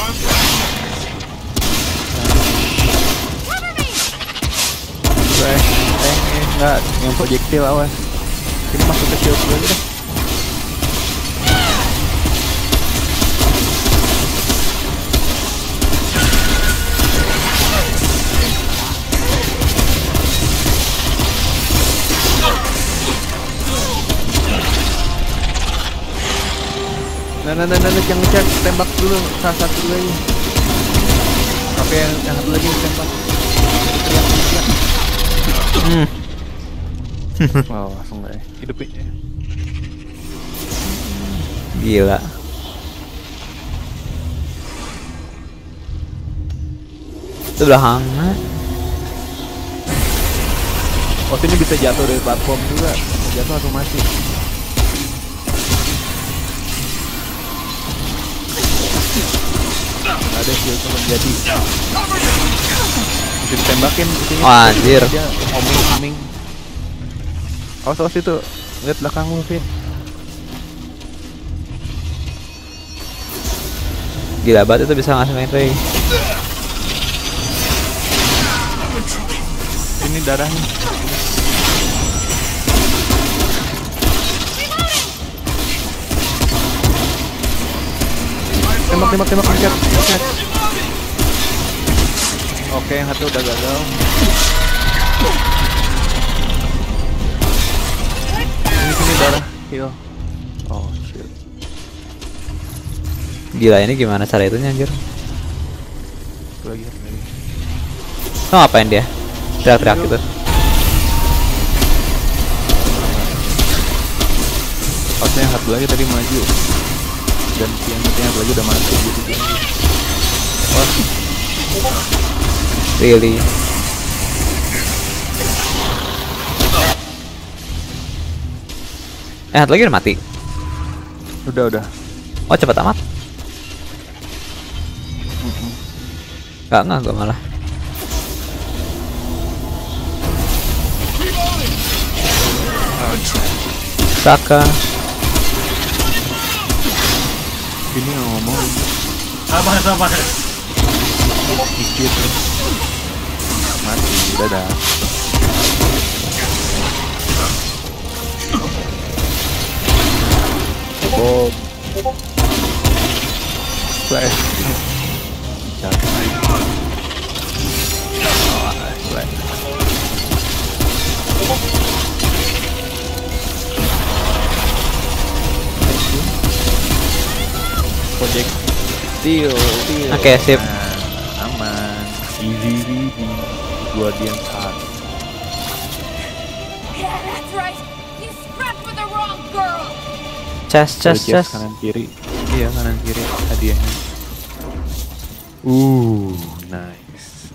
Enggak, yang projectile awas. Ini masuk ke shield dulu deh. Nah, jangan ngecek, tembak dulu salah satu lagi. Oke, yang satu lagi tembak. Wow, langsung nggak ya? Hidupin ya. Gila. Itu belakangnya. Oh, ini bisa jatuh dari platform juga. Jatuh atau mati. Ada shield menjadi. Bisa ditembakin itunya. Oh, anjir. Dia homing. Awas itu. Lihat belakang lu, Vin. Gila banget itu bisa ngasih main Ray. Ini darahnya. Tembak, pencet. Oke, yang satu udah gagal. Ini darah, heal. Oh shit. Gila, ini gimana cara itunya anjir? Lagi. Lo ngapain dia? Teriak-teriak gitu. Harusnya yang satu lagi tadi maju. Dan yang satu lagi udah mati gitu. Wah. Really? Satu lagi udah mati. Udah. Oh, cepat amat. Enggak gue malah. Saka. Ini yang ngomong Sabar. dikit. Mati, dadah. Bom. Flash. Project Steel. Oke, sip. Nah, aman. Easy. Guardian Heart. Yeah, that's right. You scrapped with the wrong girl. Chest. Kanan kiri. Iya, kanan kiri hadiahnya. Nice.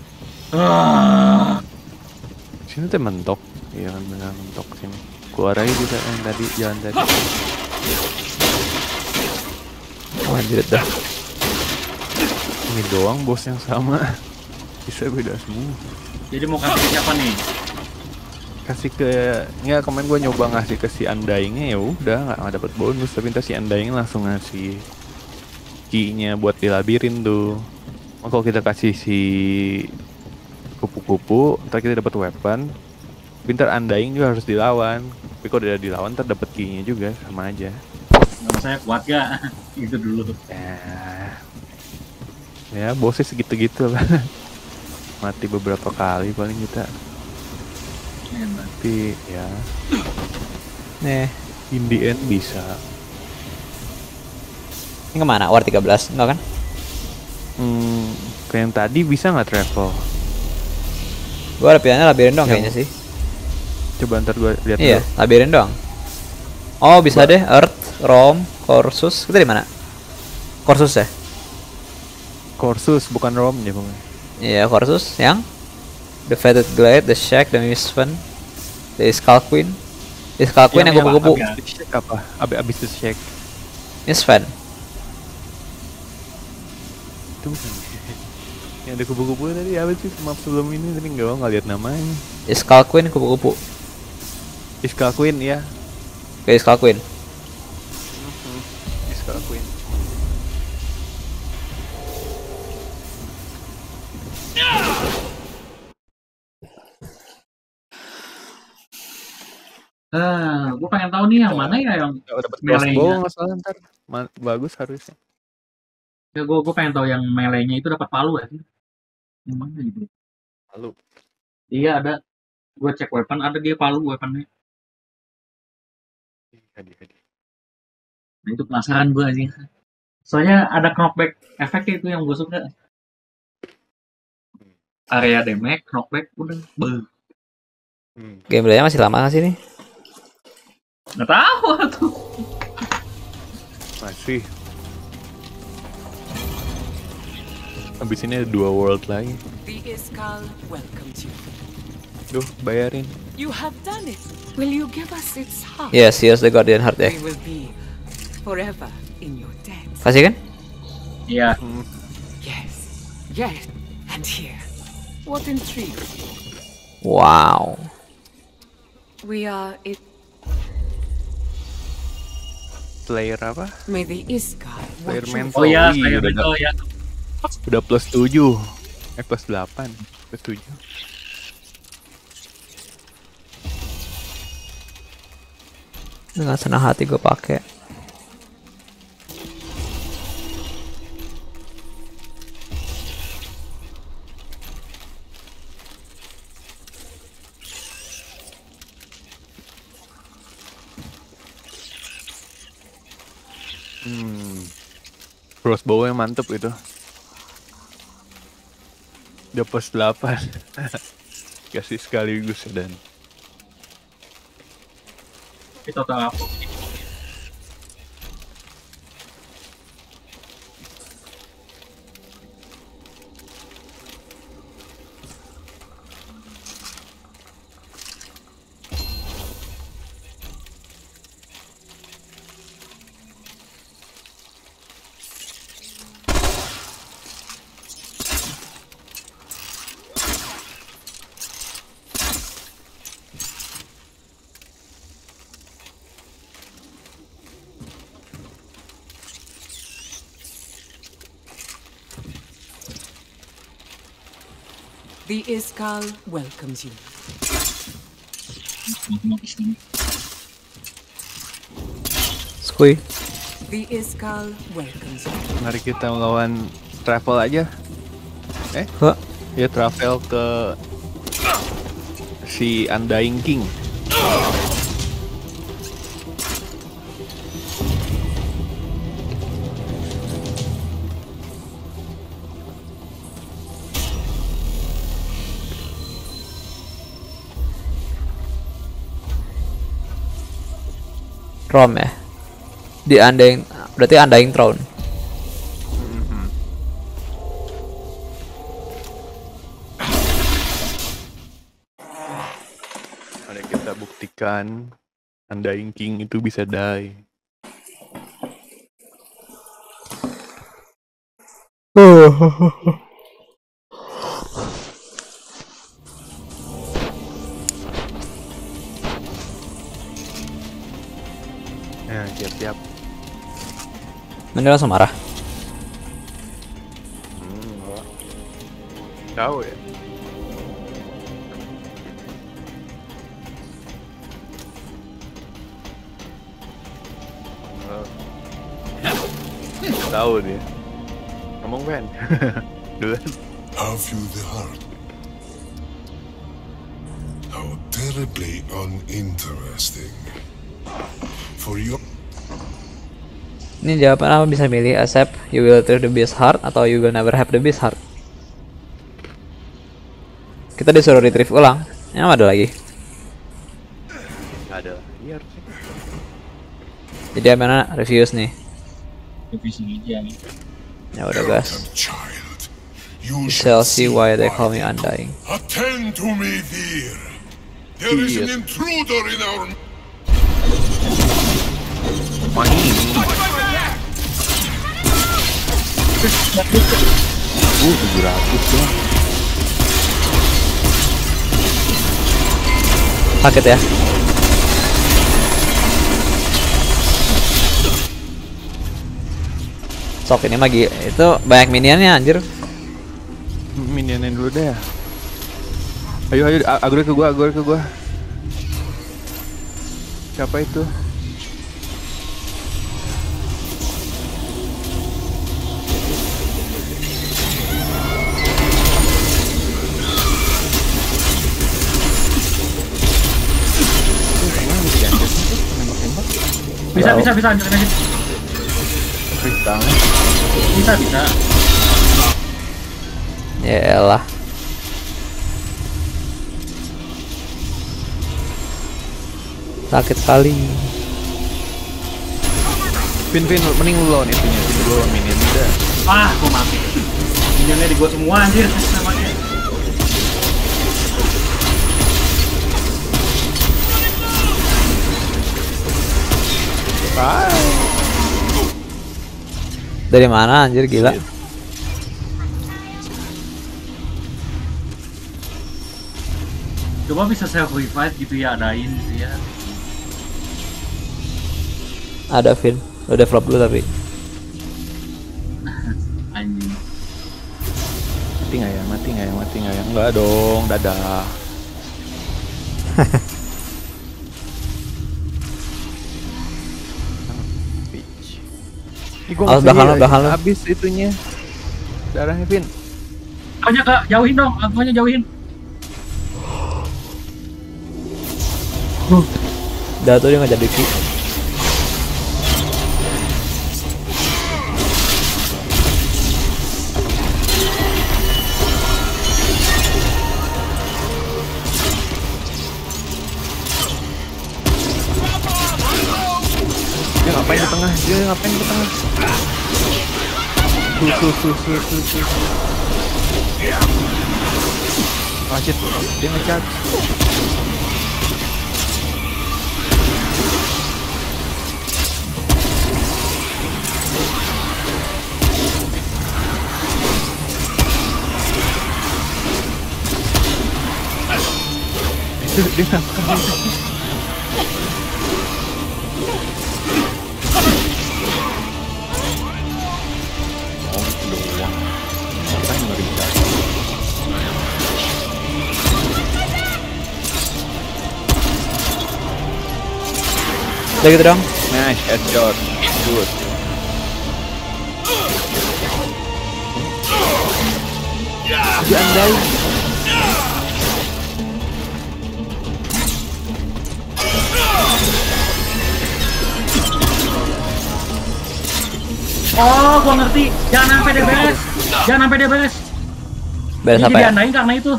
Sini tuh mentok. Iya kan benar mentok sini. Gua arahin juga yang tadi jalan tadi. Oh, anjir dah. Ini doang bos yang sama. Bisa beda semua. Jadi mau kasih ke siapa nih? Kasih ke nggak, kemarin gue nyoba ngasih ke si Undying-nya, ya udah nggak dapet bonus, tapi ntar si Undying langsung ngasih key-nya buat di labirin tuh. Kalau kita kasih si kupu-kupu, ntar kita dapat weapon. Pintar Undying juga harus dilawan. Tapi kalau udah dilawan ntar dapet key-nya juga, sama aja. Nama saya kuat gak? Itu dulu. Ya bosnya segitu-gitu lah. Mati beberapa kali paling kita. Tapi ya in the end bisa. Ini kemana? War 13? Enggak kan? Kayak yang tadi bisa nggak travel? Gua ada pilihannya labirin doang Yang- kayaknya sih. Coba ntar gue lihat Iya, dulu. labirin doang. Oh, bisa deh. Earth, Rome, Corsus. Kita di mana? Corsus ya? Corsus bukan Rom ya pokoknya. Iya, Corsus yang The Fated Glade, The Shack, The Misfan, The Skull Queen. The Skull Queen yang kupu-kupu. Abis the Shack apa? Abis the Shack Misfan. itu bukan. Yang ada kupu-kupu tadi apa sih map sebelum ini, tapi nggak lihat namanya. The Skull Queen kupu-kupu. Iskal Queen ya. Oke, Skull Queen. Iskal Queen. Gue pengen tahu nih yang mana ya yang Udah dapat Melee-nya. crossbow nggak salah ntar. Bagus harusnya. ya gue pengen tahu yang melee-nya itu dapat palu ya. Yang mana gitu? Lalu Iya ada. Gue cek weapon ada dia palu weaponnya. hadiah. Nah itu penasaran gue aja. Soalnya ada knockback efeknya itu yang gue suka. Area damage, knockback, udah. Gameplaynya masih lama nggak sih nih? Nggak tahu tuh. Masih. Habis ini ada 2 world lagi. The Iskal welcomes you. Duh, bayarin. You have done it. Will you give us its heart? Yes, yes, the Guardian Heart ya. We will be forever in your debt. Kasih kan? Iya. Yes, yes, and here. What intrigue? Wow. We are it. Player apa? May the Iskal Player watch mental. Oh iya, Wih, saya udah, betul ya. udah plus 7. Plus 8. Plus 7. Dengan senang hati gue pakai. Crossbow yang mantep itu. Udah plus 8. Kasih sekaligus dan Itu total apa? The Iskal welcomes you. Skui. The Iskal welcomes you. mari kita melawan travel aja. Hah? Ya travel ke si Undying King. Rom ya. Di Undying, berarti Undying Throne. Mari kita buktikan Undying King itu bisa die. Ya, siap-siap. Ini langsung marah. Tahu ya. Tahu dia. Ngomong Ben. Duluan. Have you the heart? How terribly uninteresting. For your Ini jawaban apa bisa milih accept you will retrieve the beast heart atau you will never have the beast heart. Kita disuruh retrieve ulang. Yang ada lagi. Nggak ada lagi harusnya. Jadi mana reviews nih. Divisi aja. Ya udah guys. child, You you shall see why they call me Undying. Attend to me, dear. There is an intruder in our. Main. Oh, 700 doang. Sakit ya. Sok ini lagi itu banyak minionnya anjir. Minionin dulu deh. Ayo agro ke gua. Siapa itu? Bisa hancurin aja. Kristalnya. Bisa, bisa. Yaelah. Sakit sekali. Vin, mending lu lawan itunya, Vin, lu lawan minion udah. Ah, gua mati. Minionnya di gua semua anjir sama dia. Dari mana anjir gila? Coba bisa self revive gitu ya, adain gitu ya. Ada Vin. Udah flop dulu tapi. Anjing. Mati nggak ya? Enggak dong, dadah. Ih, gua Awas, nggak belakang lu, bisa belakang lu. habis itunya. Darahnya, Vin. Pokoknya Kak, jauhin dong, pokoknya jauhin. Udah tuh dia ngejar Diki. Dia ngapain di tengah? Tuh. Macet, dia ngecat. Dia ngapain? Udah gitu dong. Nice headshot. Good. Diandai. Oh, gua ngerti. Jangan sampai dia beres. Beres Dia apa ya? diandain karena itu.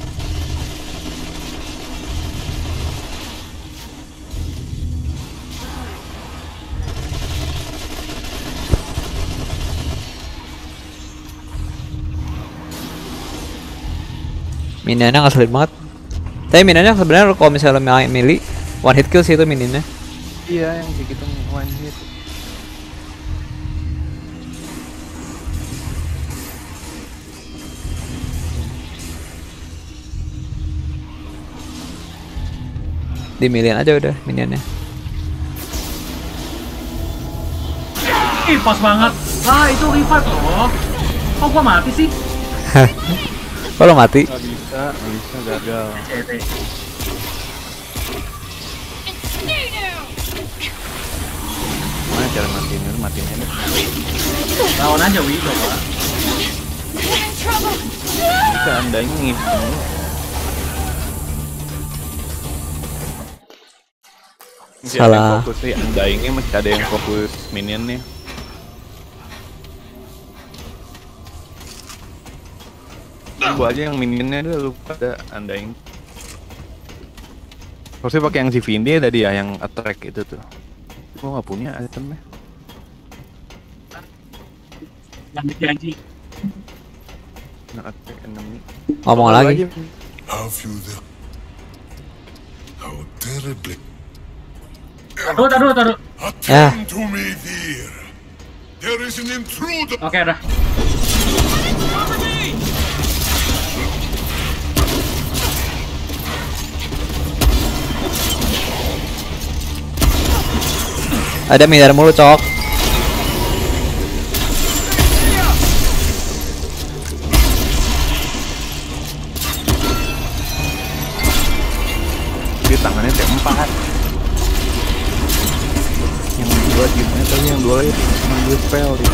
Minionnya ngeselin banget. Tapi minionnya sebenarnya kalau misalnya main melee one hit kill sih itu minionnya. Iya, yang kayak gitu one hit. Di million aja udah minionnya. Ih, pas banget. Ah, itu revive loh. Kok gua mati sih? Kalau mati, Nggak bisa gagal. CT. Mana cara matiin aja. Lawan aja Wi, coba. In trouble. Bisa andainya masih ada yang Salah. fokus sih, undyingnya masih ada yang fokus minionnya. Gua aja yang minionnya udah lupa ada undying. Harusnya pakai yang si Vindi tadi ya, yang attack itu tuh. Gua nggak punya itemnya. Yang janji. Nah, attack enemy. ngomong Lalu lagi. aja. Have you the... How terribly... Taruh. Attend to me, dear. There is an intruder. Oke, dah. Ada minar mulu cok. Di tangannya T4. Yang dua gimana tadi, yang dua spell dia.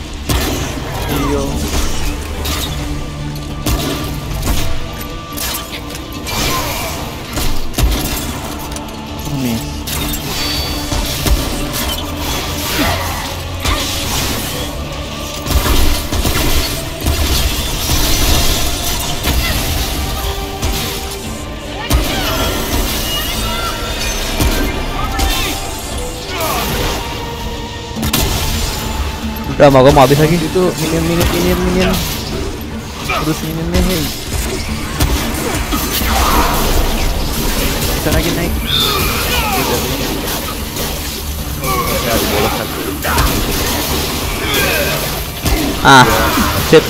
Iya. Udah mau gua mau habis lagi. Itu minion. Terus minionnya hey. Bisa lagi naik. Ya, dibolak satu. Ah, shit.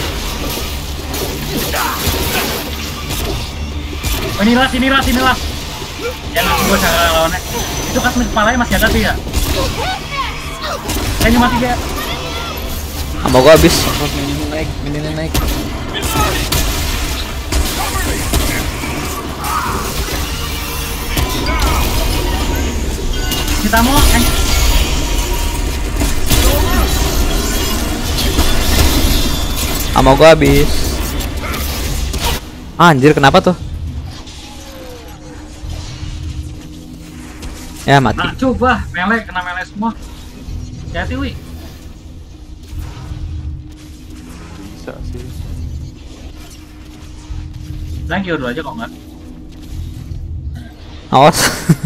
Inilah. Yang ngasih gua cara lawannya. Itu kan kepalanya masih ada tuh ya. Kayaknya mati dia. Mau gua habis. Minionnya naik. Kita mau Mau gua habis. Anjir, kenapa tuh? Ya mati. Nah, coba kena melee semua. Hati-hati, Wi. Bisa sih. Thank you dulu aja kok enggak. Awas.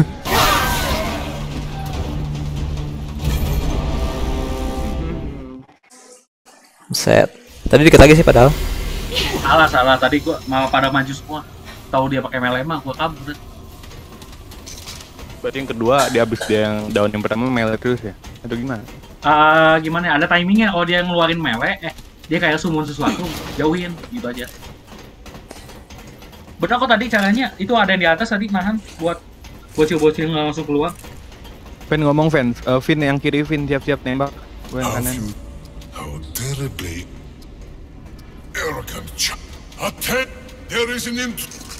Set. Tadi dikit lagi sih padahal. Salah. Tadi gua mau pada maju semua. Tahu dia pakai melee mah gua kabur. Berarti yang kedua dia habis dia yang daun yang pertama melee terus ya? Atau gimana? Gimana? Ada timingnya kalau dia ngeluarin melee, dia kayak summon sesuatu, jauhin gitu aja. Bener kok tadi caranya, itu ada yang di atas tadi nahan buat bocil-bocil nggak langsung keluar. Vin ngomong Vin yang kiri Vin siap-siap nembak. Gue yang How kanan. how terribly arrogant child. Attend, there is an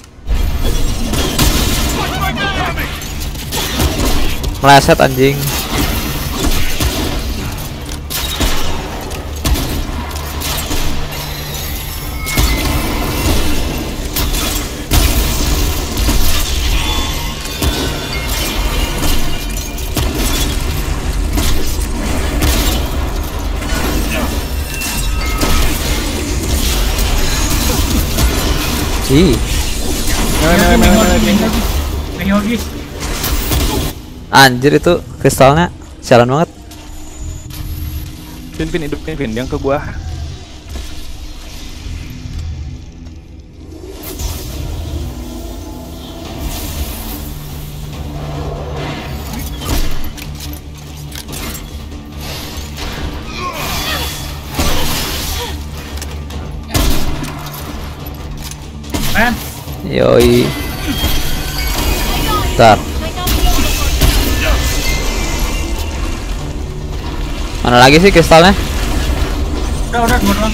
Meleset anjing. Lagi. Anjir itu kristalnya jalan banget. Vin hidupin Vin yang ke gua. Men, Yoi. Bentar. Mana lagi sih kristalnya? udah gua doang.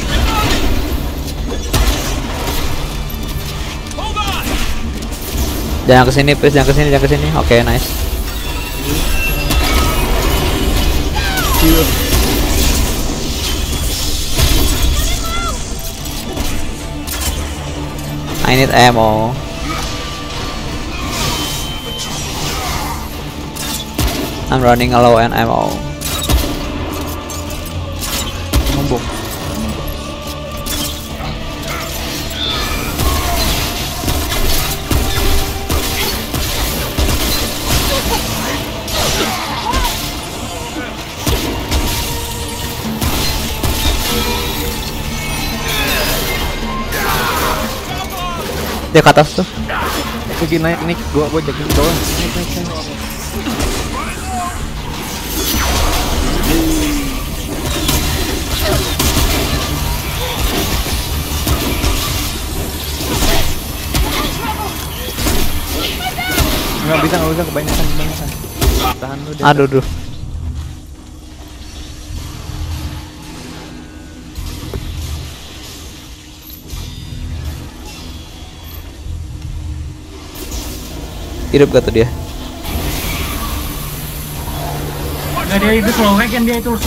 Jangan kesini, please, jangan kesini. Oke, nice. I need ammo. I'm running low on ammo. Ngomong. Dia ke atas tuh. Lagi naik gua jagain bawah. Naik. Nggak bisa kebanyakan. Tahan lu deh. Aduh. Hidup gak tuh dia? Enggak, dia itu slow wagon,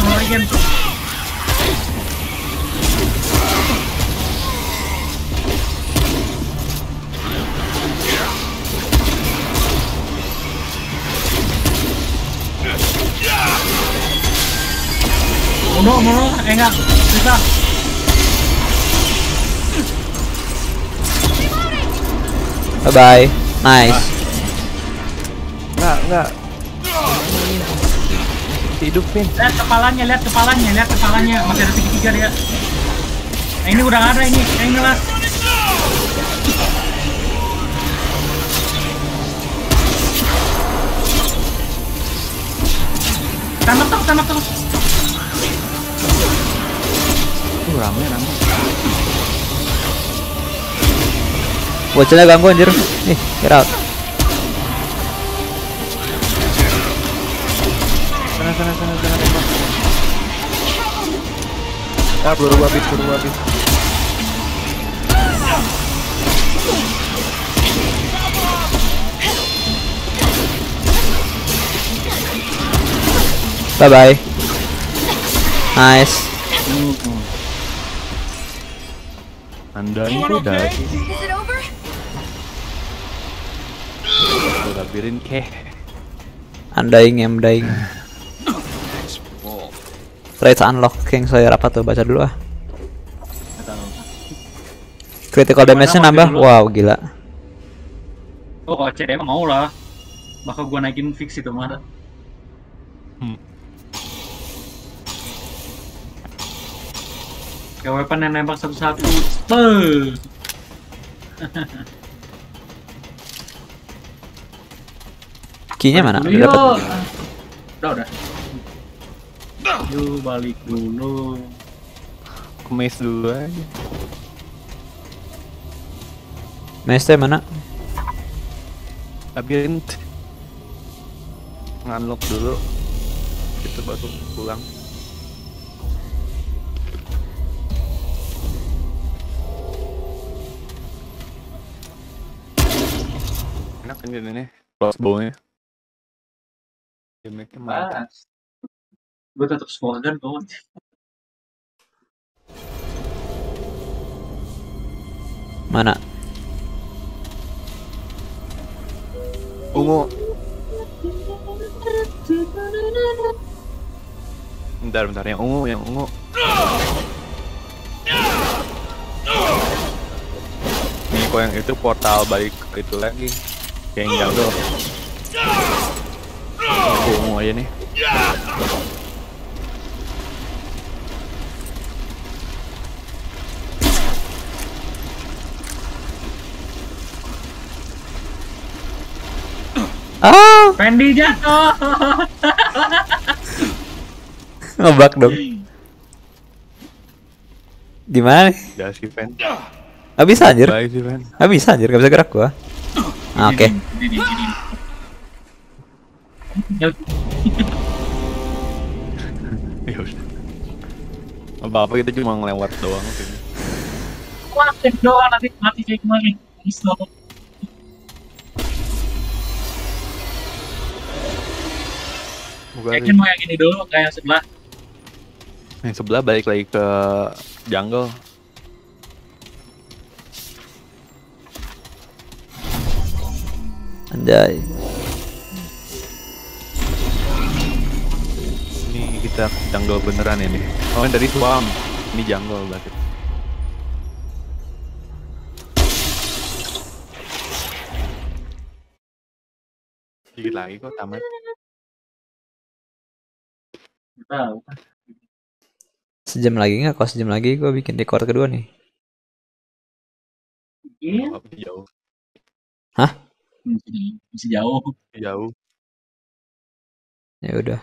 Mundur, enggak, bisa. Bye bye. Nice. Enggak. hidupin. Lihat kepalanya, masih ada segitiga dia. Nah, ini udah nggak ada ini, yang ini lah. Tembak terus. Rame. Bocilnya ganggu anjir. Nih, get out. Sana tembak. Ah, peluru habis. Bye bye. Nice. Anda ini udah Is it over? labirin keh. Undying. Let's unlock King Slayer apa tuh? Baca dulu ah. Critical damage-nya nambah. Wow, gila. Oh, kalau CDM mau lah. Bakal gua naikin fix itu mah. Kayak weapon yang nembak satu-satu. Key-nya mana? Dulu Udah dapet. yuk. Udah. Yuk balik dulu. Kemes dulu aja. Master mana? Labirin. Nganlok dulu. Kita baru pulang. Enak kan jadinya crossbow-nya. Damage-nya mantap. Gue tetap Smolgan tuh. Mana? Ungu. Bentar yang ungu. Nih kok yang itu portal balik ke itu lagi. Kayak yang jauh. Aku ungu aja nih. Ah, Fendi jatuh. ngebug dong. Gimana nih? Udah sih Ven. Gak bisa anjir. Baik sih Ven. Gak bisa gerak gua. Ah, oke. Gini. Ya udah. Apa kita cuma ngelewat doang sih. Kuatin doang nanti mati kayak kemarin. Stop. Kayaknya mau yang ini dulu, kayak yang sebelah. Yang sebelah balik lagi ke jungle. Anjay. Ini kita jungle beneran ini. Oh, dari swamp. Ini jungle berarti. Dikit lagi kok tamat. Tahu. Sejam lagi nggak? Kalau sejam lagi gua bikin record kedua nih. Iya. Apa jauh? Hah? Masih jauh. Jauh. Ya udah.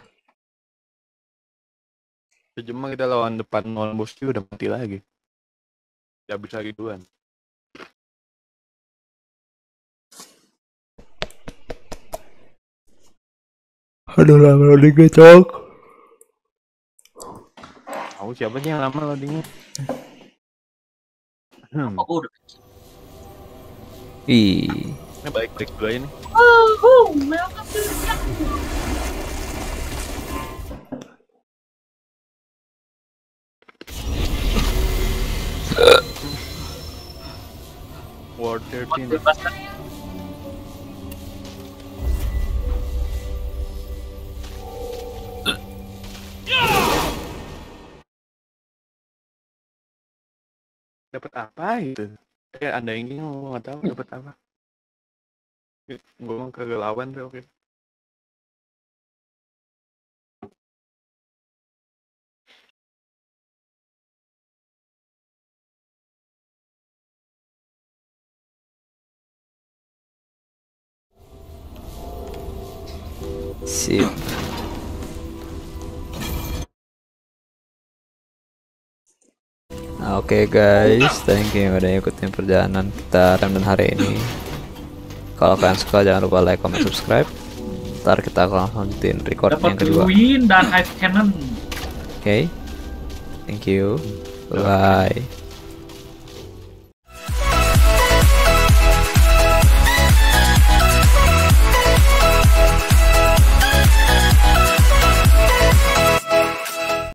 Sejam mah kita lawan depan non bos udah mati lagi. Ya bisa gituan. Aduh lama loadingnya cok. Tahu siapa sih yang lama loadingnya? Aku udah. Ih. Ini balik dulu aja nih. War 13. Dapat apa gitu? Anda ingin nggak tahu dapat apa? Gue mau kagak lawan tuh oke. Sip. Oke guys, thank you yang udah ikutin perjalanan kita Remnant hari ini. Kalau kalian suka jangan lupa like, comment, subscribe. Ntar kita akan lanjutin record yang Dapat kedua. Ruin dan Ice Cannon. Oke, thank you, bye.